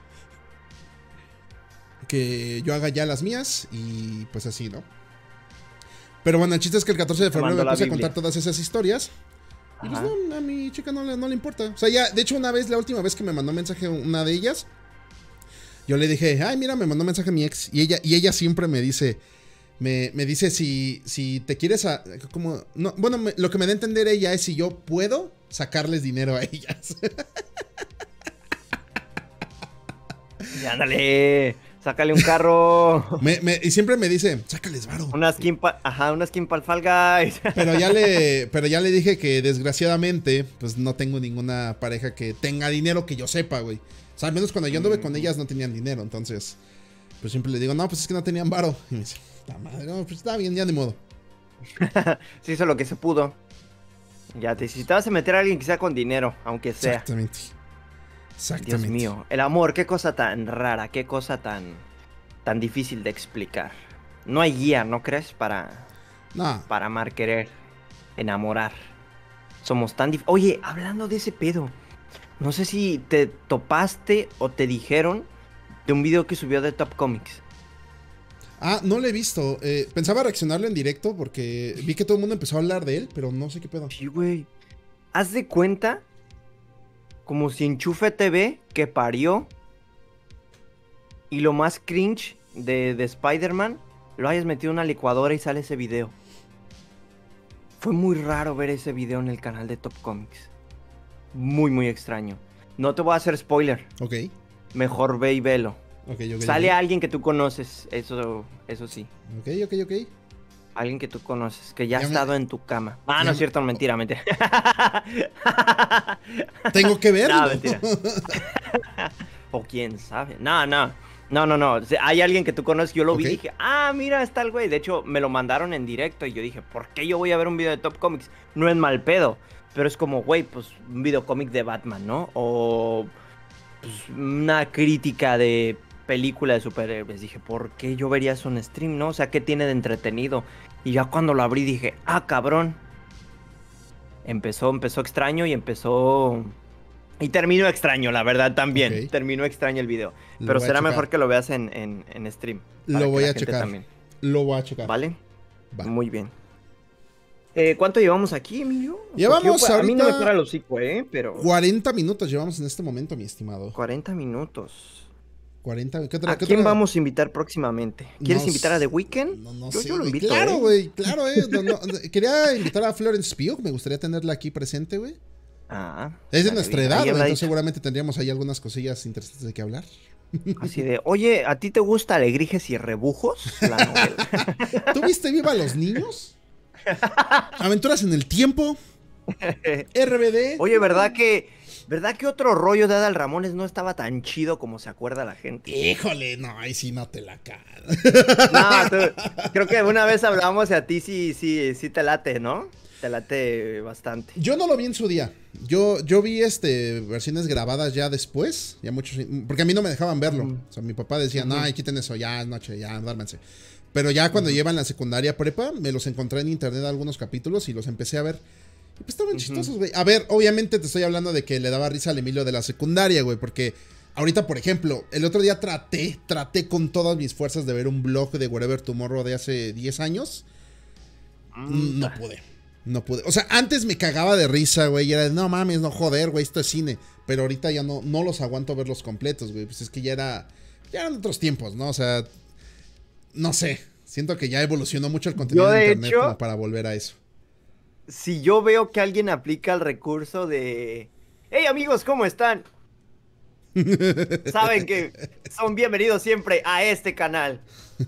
que yo haga ya las mías y pues así, ¿no? Pero bueno, el chiste es que el catorce de Te febrero mando me la puse a Biblia. contar todas esas historias. Y pues Ajá. no, a mi chica no le, no le importa. O sea, ya, de hecho, una vez, la última vez que me mandó mensaje una de ellas, yo le dije, ay, mira, me mandó mensaje mi ex. Y ella, y ella siempre me dice, me, me dice si, si te quieres, a, como, no, bueno, me- lo que me da a entender ella es si yo puedo sacarles dinero a ellas. Y ándale, sácale un carro. Me- me- y siempre me dice, sácales varo. Una skin pa... Ajá, una skin para el Fall Guys. Pero ya le, pero ya le dije que desgraciadamente, pues no tengo ninguna pareja que tenga dinero que yo sepa, güey. O sea, al menos cuando yo anduve con ellas no tenían dinero, entonces, pues siempre le digo, no, pues es que no tenían varo. Y me dice, la madre, no, pues está bien, ya de modo. Se hizo lo que se pudo. Ya te si te vas a meter a alguien que sea con dinero, aunque sea. Exactamente. Exactamente. Dios mío, el amor, qué cosa tan rara, qué cosa tan tan difícil de explicar. No hay guía, ¿no crees? Para No, para amar, querer, enamorar. Somos tan dif... Oye, hablando de ese pedo, no sé si te topaste o te dijeron de un video que subió de Top Comics. ah, no lo he visto. Eh, pensaba reaccionarlo en directo porque vi que todo el mundo empezó a hablar de él, pero no sé qué pedo. Sí, güey. Haz de cuenta como si Enchufe T V que parió y lo más cringe de, de Spider-Man lo hayas metido en una licuadora y sale ese video. Fue muy raro ver ese video en el canal de Top Comics. Muy, muy extraño. No te voy a hacer spoiler. Ok, Mejor ve y velo. ok, ok. Sale ok. alguien que tú conoces, eso, eso sí. Ok, ok, ok. Alguien que tú conoces, que ya ha Ya me- estado en tu cama. Ah, ya no es me- cierto, mentira, mentira. Tengo que verlo. No, mentira. O quién sabe. No, no. No, no, no. O sea, hay alguien que tú conoces. Yo lo vi Ok. y dije, ah, mira, está el güey. De hecho, me lo mandaron en directo y yo dije, ¿por qué yo voy a ver un video de Top Comics? No es mal pedo. Pero es como, güey, pues un video cómic de Batman, ¿no? O pues, una crítica de película de superhéroes. Dije, ¿por qué yo vería eso en stream, no? O sea, ¿qué tiene de entretenido? Y ya cuando lo abrí dije, ah, cabrón. Empezó, empezó extraño y empezó... Y terminó extraño, la verdad, también. Ok. Terminó extraño el video. Lo Pero voy a será checar. mejor que lo veas en, en, en stream. para Lo que voy la a gente checar. también. Lo voy a checar. ¿Vale? Va. Muy bien. Eh, ¿Cuánto llevamos aquí, Emilio? Llevamos Porque yo- A mí no me ahorita- para el hocico, ¿eh? Pero... cuarenta minutos llevamos en este momento, mi estimado. cuarenta minutos. cuarenta. ¿Qué otra, ¿A qué quién otra? vamos a invitar próximamente? ¿Quieres No invitar a sé- The Weeknd? No, no yo, sé, yo lo güey. invito, Claro, ¿eh? güey, claro, eh. No, no, quería invitar a Florence Pugh, me gustaría tenerla aquí presente, güey. Ah, Es de dale, nuestra bien. edad, Ahí güey, habla entonces dicho. seguramente tendríamos ahí algunas cosillas interesantes de qué hablar. Así de, oye, ¿a ti te gusta Alegrijes y Rebujos? La novela. ¿Tú viste Viva los Niños? Aventuras en el Tiempo, R B D. Oye, ¿verdad que, ¿verdad que otro rollo de Adal Ramones no estaba tan chido como se acuerda la gente? Híjole, no, ahí sí no te la cara. No, tú- creo que una vez hablamos y a ti sí, sí, sí te late, ¿no? Te late bastante. Yo no lo vi en su día. Yo, yo vi este versiones grabadas ya después. Ya muchos. Porque a mí no me dejaban verlo. Ujú. O sea, mi papá decía, no, Ujú. ay, quiten eso, ya es noche, ya, duérmanse. Pero ya cuando llevan la secundaria prepa, me los encontré en internet algunos capítulos y los empecé a ver. Y pues estaban Ujú. chistosos, güey. A ver, obviamente te estoy hablando de que le daba risa al Emilio de la secundaria, güey. Porque ahorita, por ejemplo, el otro día traté, traté con todas mis fuerzas de ver un blog de Wherever Tomorrow de hace diez años. Mm, No pude. No pude. O sea, antes me cagaba de risa, güey. Y era de, no mames, no joder, güey, esto es cine. Pero ahorita ya no, no los aguanto verlos completos, güey. Pues es que ya era. Ya eran otros tiempos, ¿no? O sea. No sé. Siento que ya evolucionó mucho el contenido Yo, de de internet hecho- como para volver a eso. Si yo veo que alguien aplica el recurso de... Hey amigos, ¿cómo están? Saben que son bienvenidos siempre a este canal.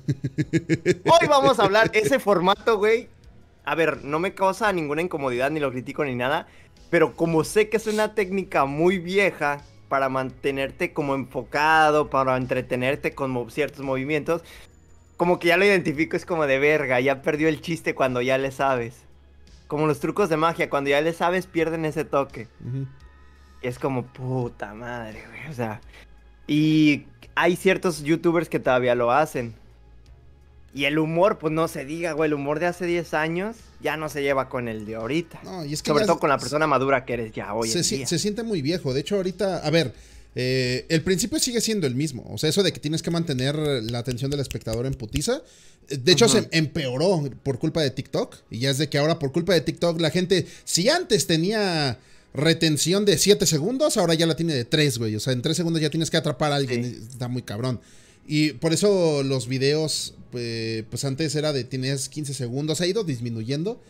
Hoy vamos a hablar ese formato, güey. A ver, no me causa ninguna incomodidad, ni lo critico ni nada. Pero como sé que es una técnica muy vieja para mantenerte como enfocado, para entretenerte con mo- ciertos movimientos, como que ya lo identifico, es como de verga, ya perdió el chiste cuando ya le sabes. Como los trucos de magia, cuando ya le sabes pierden ese toque. Ujú. Y es como, puta madre, güey, o sea. Y hay ciertos youtubers que todavía lo hacen. Y el humor, pues no se diga, güey, el humor de hace diez años ya no se lleva con el de ahorita. No, y es que Sobre ya todo es- con la persona madura que eres ya hoy se, en si- día. se siente muy viejo. De hecho, ahorita, a ver, eh, el principio sigue siendo el mismo. O sea, eso de que tienes que mantener la atención del espectador en putiza. eh, De hecho, Ujú. se empeoró por culpa de TikTok. Y ya es de que ahora por culpa de TikTok la gente, si antes tenía retención de siete segundos, ahora ya la tiene de tres, güey. O sea, en tres segundos ya tienes que atrapar a alguien. Sí. Está muy cabrón. Y por eso los videos, pues, pues antes era de tienes quince segundos, ha ido disminuyendo.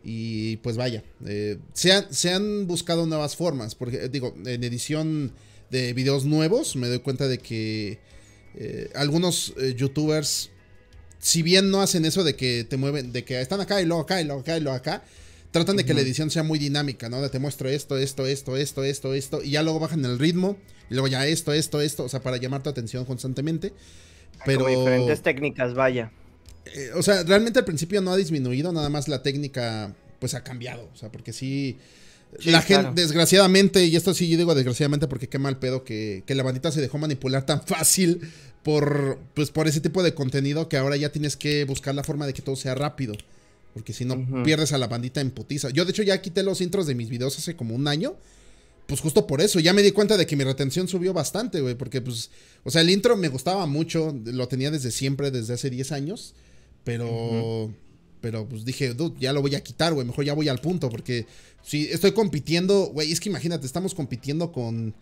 Y pues vaya, eh, se, han, se han buscado nuevas formas. Porque, digo, en edición de videos nuevos me doy cuenta de que eh, algunos eh, youtubers, si bien no hacen eso de que te mueven, de que están acá y luego acá y luego acá y luego acá, tratan de que la Ujú. edición sea muy dinámica, ¿no? De te muestro esto, esto, esto, esto, esto, esto, y ya luego bajan el ritmo, y luego ya esto, esto, esto, o sea, para llamar tu atención constantemente. Pero, Como diferentes técnicas, vaya. eh, o sea, realmente al principio no ha disminuido, nada más la técnica, pues ha cambiado, o sea, porque sí... Sí, la gente, claro. desgraciadamente, y esto sí yo digo desgraciadamente porque qué mal pedo que, que la bandita se dejó manipular tan fácil por, pues, por ese tipo de contenido que ahora ya tienes que buscar la forma de que todo sea rápido. Porque si no, Ujú. pierdes a la bandita en putiza. Yo, de hecho, ya quité los intros de mis videos hace como un año. Pues justo por eso, ya me di cuenta de que mi retención subió bastante, güey. Porque, pues, o sea, el intro me gustaba mucho. Lo tenía desde siempre, desde hace diez años. Pero, Ujú. pero pues dije, dude, ya lo voy a quitar, güey. Mejor ya voy al punto. Porque si estoy compitiendo, güey, es que imagínate, estamos compitiendo con,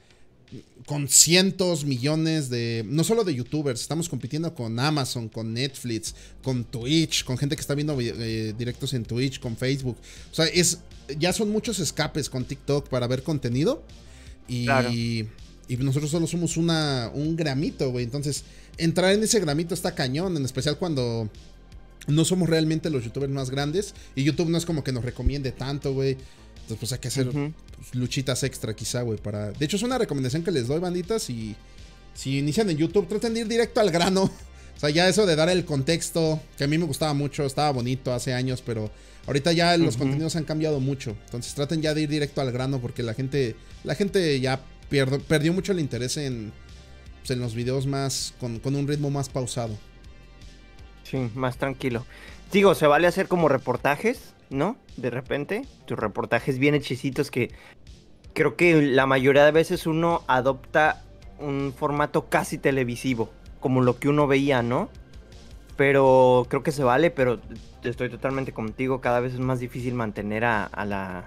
con cientos, millones de, no solo de youtubers, estamos compitiendo con Amazon, con Netflix, con Twitch, con gente que está viendo eh, directos en Twitch, con Facebook. O sea, es, ya son muchos escapes con TikTok para ver contenido. Y, Claro. y nosotros solo somos una, un gramito, güey. Entonces, entrar en ese gramito está cañón, en especial cuando no somos realmente los youtubers más grandes. Y YouTube no es como que nos recomiende tanto, güey. Entonces, pues hay que hacer Ujú. pues, luchitas extra, quizá, güey. Para... De hecho, es una recomendación que les doy, banditas. Y si inician en YouTube, traten de ir directo al grano. O sea, ya eso de dar el contexto, que a mí me gustaba mucho, estaba bonito hace años, pero ahorita ya los Ujú. contenidos han cambiado mucho. Entonces traten ya de ir directo al grano porque la gente, la gente ya pierdo, perdió mucho el interés en, pues, en los videos más, con, con un ritmo más pausado. Sí, más tranquilo. Digo, se vale hacer como reportajes, ¿no? De repente, tus reportajes bien hechicitos que creo que la mayoría de veces uno adopta un formato casi televisivo, como lo que uno veía, ¿no? Pero creo que se vale, pero estoy totalmente contigo, cada vez es más difícil mantener a, a la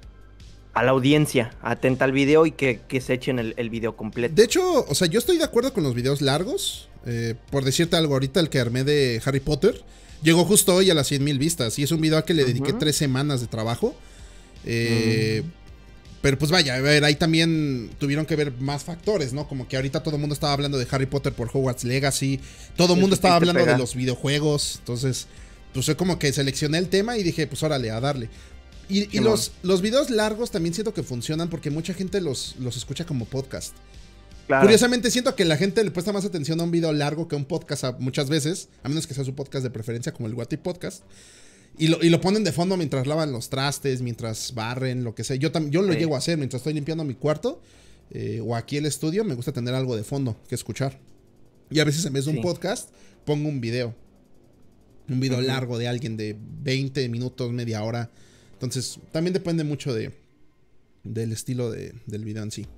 a la audiencia atenta al video y que, que se echen el, el video completo. De hecho, o sea, yo estoy de acuerdo con los videos largos. Eh, por decirte algo, ahorita el que armé de Harry Potter llegó justo hoy a las cien mil vistas. Y es un video al que le dediqué Ujú. tres semanas de trabajo. Eh, Mm. Pero pues vaya, a ver, ahí también tuvieron que ver más factores, ¿no? Como que ahorita todo el mundo estaba hablando de Harry Potter por Hogwarts Legacy. Todo el Le mundo estaba supiste hablando de pegar. los videojuegos. Entonces, pues fue como que seleccioné el tema y dije, pues órale, a darle. Y, y Simón. los, los videos largos también siento que funcionan porque mucha gente los, los escucha como podcast. Claro. Curiosamente siento que la gente le presta más atención a un video largo que a un podcast a- muchas veces, a menos que sea su podcast de preferencia como el Guati Podcast. Y lo, y lo ponen de fondo mientras lavan los trastes, mientras barren, lo que sea. Yo, tam- yo lo Sí. llego a hacer mientras estoy limpiando mi cuarto eh, o aquí el estudio. Me gusta tener algo de fondo que escuchar. Y a veces en vez de un Sí. podcast, pongo un video. Un video Ujú. largo de alguien de veinte minutos, media hora. Entonces, también depende mucho de, del estilo de, del video en sí.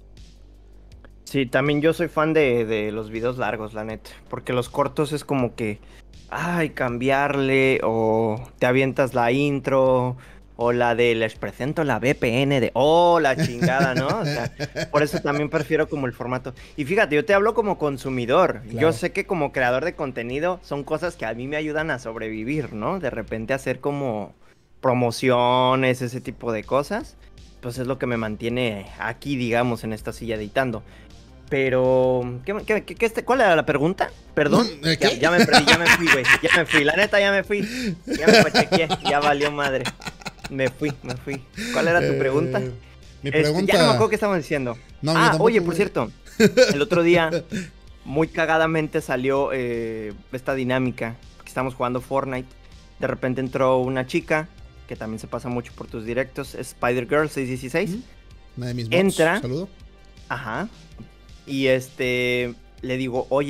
Sí, también yo soy fan de, de los videos largos, la neta. Porque los cortos es como que, ay, cambiarle, o te avientas la intro, o la de les presento la V P N de, oh, la chingada, ¿no? O sea, por eso también prefiero como el formato. Y fíjate, yo te hablo como consumidor. Claro. Yo sé que como creador de contenido son cosas que a mí me ayudan a sobrevivir, ¿no? De repente hacer como promociones, ese tipo de cosas. Pues es lo que me mantiene aquí, digamos, en esta silla editando. Pero, ¿qué, qué, qué, qué este- ¿cuál era la pregunta? Perdón. No, ¿eh, Ya, qué? ya me perdí, ya me fui, güey. Ya me fui, la neta ya me fui. Ya me pachequé, ya valió madre. Me fui, me fui. ¿Cuál era tu pregunta? Eh, mi Este, pregunta... ya no me acuerdo qué estaban diciendo. No, yo ah, tampoco, oye, por güey. cierto, el otro día, muy cagadamente salió eh, esta dinámica. Que estamos jugando Fortnite. De repente entró una chica, que también se pasa mucho por tus directos, Spider-Girl seiscientos dieciséis. Ujú. Una de mis bots. Entra. Saludo. Ajá. Y este, le digo, oye,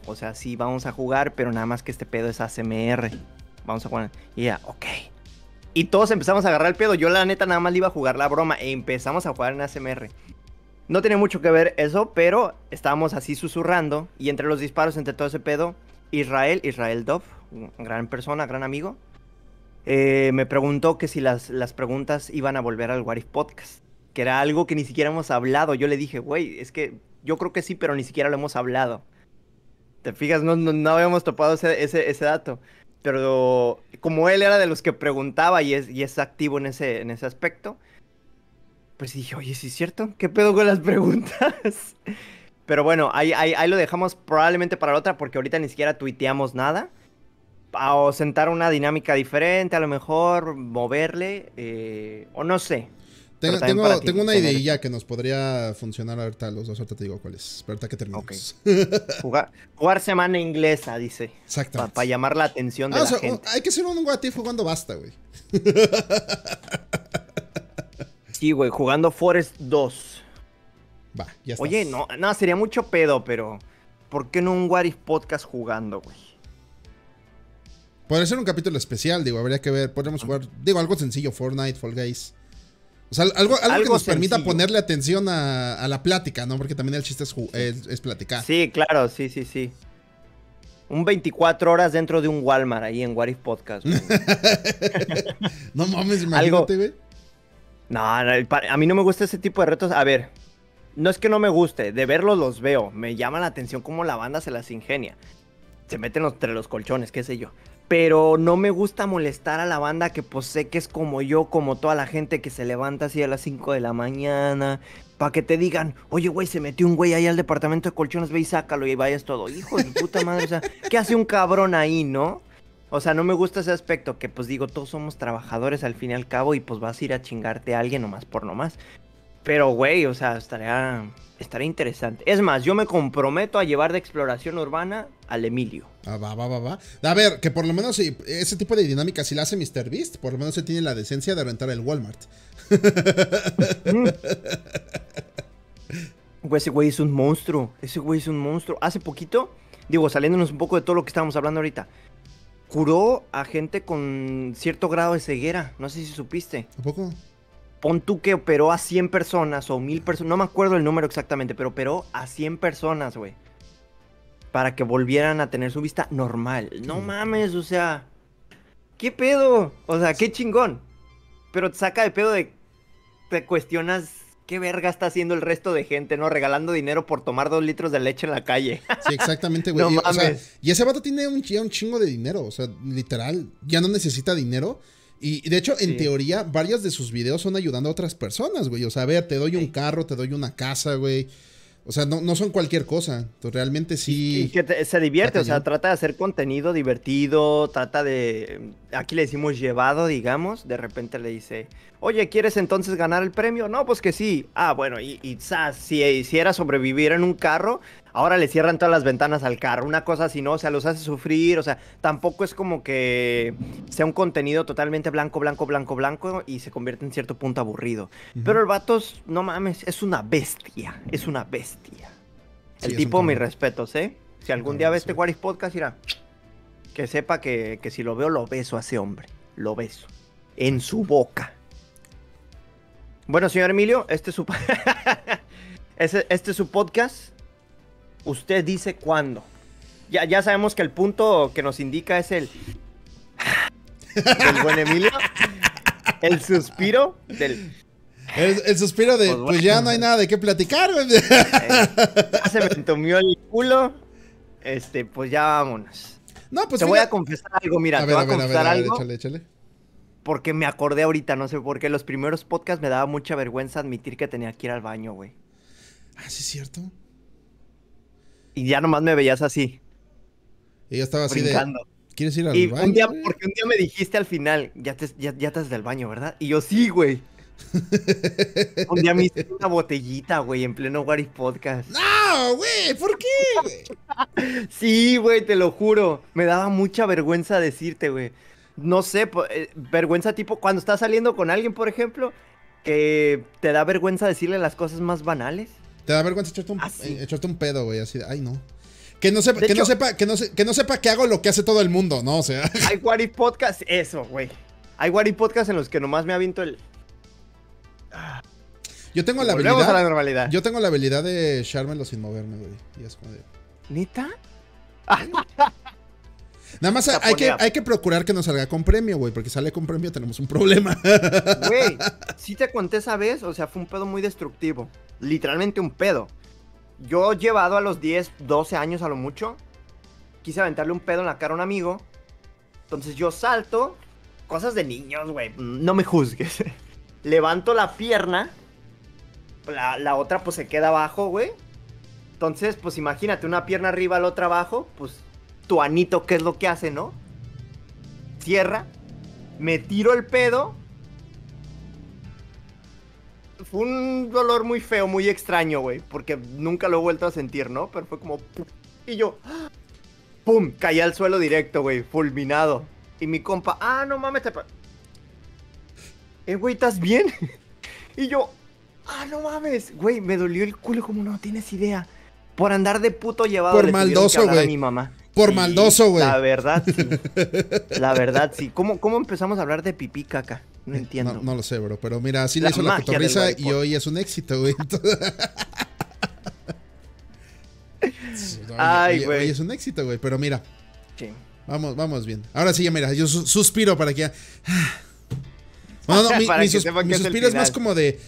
O sea, sí, vamos a jugar, pero nada más que este pedo es A S M R. Vamos a jugar. Y ella, ok. Y todos empezamos a agarrar el pedo. Yo la neta nada más le iba a jugar la broma e empezamos a jugar en A S M R. No tiene mucho que ver eso, pero estábamos así susurrando. Y entre los disparos, entre todo ese pedo, Israel, Israel Dove, gran persona, gran amigo, eh, me preguntó que si las, las preguntas iban a volver al What If Podcast. Que era algo que ni siquiera hemos hablado. Yo le dije, güey, es que yo creo que sí, pero ni siquiera lo hemos hablado. ¿Te fijas? No, no, no habíamos topado ese, ese, ese dato. Pero como él era de los que preguntaba y es, y es activo en ese, en ese aspecto, pues dije, oye, ¿sí es cierto? ¿Qué pedo con las preguntas? Pero bueno, ahí, ahí, ahí lo dejamos probablemente para la otra porque ahorita ni siquiera tuiteamos nada. O sentar una dinámica diferente, a lo mejor moverle, eh, o no sé. Tengo, tengo, tengo una ideilla que nos podría funcionar ahorita los dos, ahorita te digo cuál es, pero ahorita que terminemos. Okay. Jugar, jugar semana inglesa, dice. Exactamente. Para pa llamar la atención de ah, la o sea, gente. Hay que hacer un What If jugando basta, güey. Sí, güey, jugando Forest dos. Va, ya está. Oye, no, no, sería mucho pedo, pero ¿por qué no un What If Podcast jugando, güey? Podría ser un capítulo especial, digo, habría que ver, podríamos jugar, digo, algo sencillo, Fortnite, Fall Guys. O sea, algo, algo, algo que nos sencillo. permita ponerle atención a, a la plática, ¿no? Porque también el chiste es, es, es platicar. Sí, claro, sí, sí, sí. Un veinticuatro horas dentro de un Walmart ahí en What If Podcast. No mames, imagínate, güey. No, a mí no me gusta ese tipo de retos. A ver, no es que no me guste, de verlos los veo. Me llama la atención cómo la banda se las ingenia. Se meten entre los colchones, qué sé yo. Pero no me gusta molestar a la banda que pues sé que es como yo, como toda la gente que se levanta así a las cinco de la mañana. Para que te digan, oye, güey, se metió un güey ahí al departamento de colchones, ve y sácalo y vayas todo. Hijo de puta madre, o sea, ¿qué hace un cabrón ahí, no? O sea, no me gusta ese aspecto, que pues digo, todos somos trabajadores al fin y al cabo y pues vas a ir a chingarte a alguien nomás por nomás. Pero, güey, o sea, estaría, estaría interesante. Es más, yo me comprometo a llevar de exploración urbana al Emilio. Ah, va, va, va, va. A ver, que por lo menos si ese tipo de dinámica si la hace míster Beast, por lo menos se tiene la decencia de rentar el Walmart. Mm. Güey, ese güey es un monstruo. Ese güey es un monstruo. Hace poquito, digo, saliéndonos un poco de todo lo que estábamos hablando ahorita, curó a gente con cierto grado de ceguera. No sé si supiste. ¿A poco? Pon tú que operó a cien personas o mil personas. No me acuerdo el número exactamente, pero operó a cien personas, güey. Para que volvieran a tener su vista normal. No mames, o sea. ¿Qué pedo? O sea, qué chingón. Pero te saca de pedo de... Te cuestionas qué verga está haciendo el resto de gente, ¿no? Regalando dinero por tomar dos litros de leche en la calle. Sí, exactamente, güey. No y, mames. O sea, y ese vato tiene un, un chingo de dinero. O sea, literal. Ya no necesita dinero. Y de hecho, en sí. teoría, varios de sus videos son ayudando a otras personas, güey. O sea, a ver, te doy un carro, te doy una casa, güey. O sea, no, no son cualquier cosa. Entonces, realmente sí. Y que te, se divierte, o sea, trata de hacer contenido divertido, trata de... Aquí le decimos llevado, digamos. De repente le dice, oye, ¿quieres entonces ganar el premio? No, pues que sí. Ah, bueno, y, y ¿sabes? Si, si era sobrevivir en un carro, ahora le cierran todas las ventanas al carro. Una cosa así, ¿no? O sea, los hace sufrir. O sea, tampoco es como que sea un contenido totalmente blanco, blanco, blanco, blanco y se convierte en cierto punto aburrido. Uh-huh. Pero el vato, no mames, es una bestia. Es una bestia. El sí, tipo, mis respetos, ¿eh? Si algún no, día ves este What If Podcast, irá, que sepa que, que si lo veo, lo beso a ese hombre. Lo beso. En su boca. Bueno, señor Emilio, este es su... este, este es su podcast. Usted dice cuándo. Ya, ya sabemos que el punto que nos indica es el... del buen Emilio. El suspiro del... El, el suspiro de, pues, bueno, pues ya no hay nada de qué platicar, güey. Eh, ya se me entomió el culo. Este, pues ya vámonos. No, pues te fíjate. voy a confesar algo, mira, a te ver, voy a, a ver, confesar a ver, algo. A ver, échale, échale. Porque me acordé ahorita, no sé por qué. Los primeros podcasts me daba mucha vergüenza admitir que tenía que ir al baño, güey. Ah, sí es cierto. Y ya nomás me veías así. Y yo estaba así brincando. de... ¿Quieres ir al y baño? Un día, porque un día me dijiste al final, ya te, ya, ya estás del baño, ¿verdad? Y yo, sí, güey. Un día me hice una botellita, güey, en pleno What If Podcast. No, güey, ¿por qué, güey? Sí, güey, te lo juro. Me daba mucha vergüenza decirte, güey. No sé, eh, vergüenza tipo cuando estás saliendo con alguien, por ejemplo, que te da vergüenza decirle las cosas más banales. Te da vergüenza echarte un, ah, sí. eh, echarte un pedo, güey, así de, ay, no. Que no sepa, De que hecho- no sepa, que no, se- que no sepa que hago lo que hace todo el mundo, ¿no? O sea, Hay What If Podcast, eso, güey. Hay What If Podcast en los que nomás me aviento el... yo tengo la Volvemos a la habilidad. normalidad. Yo tengo la habilidad de echármelo sin moverme, güey. Y es como de- ¿Neta? Nada más hay que, Taponea. hay que procurar que nos salga con premio, güey, porque sale con premio tenemos un problema. Güey, sí te conté esa vez, o sea, fue un pedo muy destructivo. Literalmente un pedo. Yo llevado a los diez, doce años a lo mucho, quise aventarle un pedo en la cara a un amigo. Entonces yo salto, cosas de niños, güey, no me juzgues. Levanto la pierna, la, la otra pues se queda abajo, güey. Entonces, pues imagínate, una pierna arriba, la otra abajo, pues tu anito, ¿qué es lo que hace, no? Cierra, me tiro el pedo. Fue un dolor muy feo, muy extraño, güey, porque nunca lo he vuelto a sentir, ¿no? Pero fue como... ¡pum! Y yo... ¡pum! Caí al suelo directo, güey, fulminado. Y mi compa... ¡ah, no mames! Te... pa-". Eh, güey, ¿estás bien? Y yo... ¡ah, no mames! Güey, me dolió el culo como no tienes idea. Por andar de puto llevado. Por le tuvieron que maldoso, hablar a güey. mi mamá. Por Sí, maldoso, güey. La verdad, sí. La verdad, sí. ¿Cómo, cómo empezamos a hablar de pipí caca? No entiendo. No, no lo sé, bro, pero mira, así La le hizo la magia del cotorriza White y Pot. hoy es un éxito, güey. Hoy- Ay, hoy- güey. hoy es un éxito, güey, pero mira, Sí. vamos, vamos bien. Ahora sí, ya mira, yo su- suspiro para que ya... No, no, mi, Para mi que sus- sepa mi que es el suspiro es más final. como de,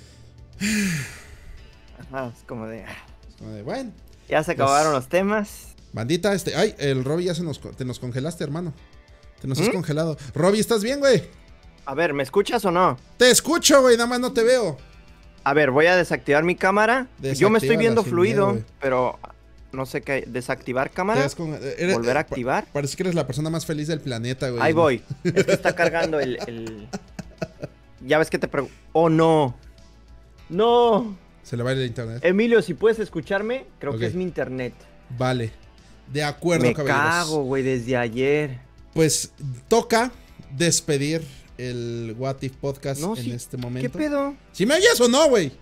Ajá, es como de... ah, como de, bueno, ya se acabaron Pues- los temas. bandita, este... Ay, el Robby ya se nos... co- Te nos congelaste, hermano. Te nos has ¿Mm? congelado. Robby, ¿estás bien, güey? A ver, ¿me escuchas o no? Te escucho, güey, nada más no te veo. A ver, voy a desactivar mi cámara. Yo me estoy Desactívala viendo sin fluido, miedo, güey. pero no sé qué. ¿Desactivar Te cámara? has con- eres- ¿Volver a eh, pa- activar? Parece que eres la persona más feliz del planeta, güey. Ahí voy. Es que está cargando el... el- Ya ves que te pregunto... ¡oh, no! ¡No! Se le va el internet. Emilio, si puedes escucharme, creo Ok. que es mi internet. Vale. De acuerdo, Me caballeros. cago, güey, desde ayer. Pues toca despedir el What If Podcast No, en sí. este ¿Qué momento. pedo? ¿Si me oyes o no, güey?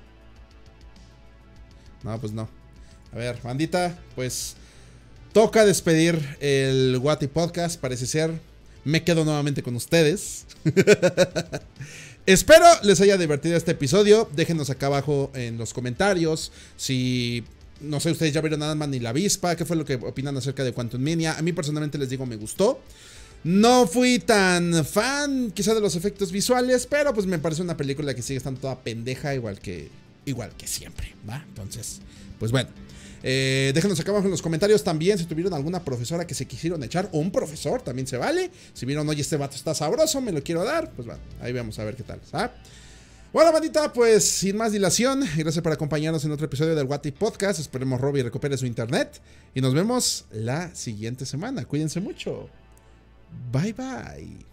No, pues no. A ver, bandita, pues toca despedir el What If Podcast, parece ser. Me quedo nuevamente con ustedes. Espero les haya divertido este episodio. Déjenos acá abajo en los comentarios si, no sé, ustedes ya vieron nada más ni la avispa. ¿Qué fue lo que opinan acerca de Quantum Mania? A mí personalmente les digo, me gustó. No fui tan fan quizá de los efectos visuales, pero pues me parece una película que sigue estando toda pendeja igual que, igual que siempre, ¿va? Entonces, pues bueno. Eh, déjenos acá abajo en los comentarios también si tuvieron alguna profesora que se quisieron echar, o un profesor, también se vale. Si vieron, oye, este vato está sabroso, me lo quiero dar, pues bueno, ahí vamos a ver qué tal, ¿sabes? Bueno, bandita, pues sin más dilación, gracias por acompañarnos en otro episodio del What If Podcast. Esperemos Robby recupere su internet y nos vemos la siguiente semana. Cuídense mucho. Bye bye.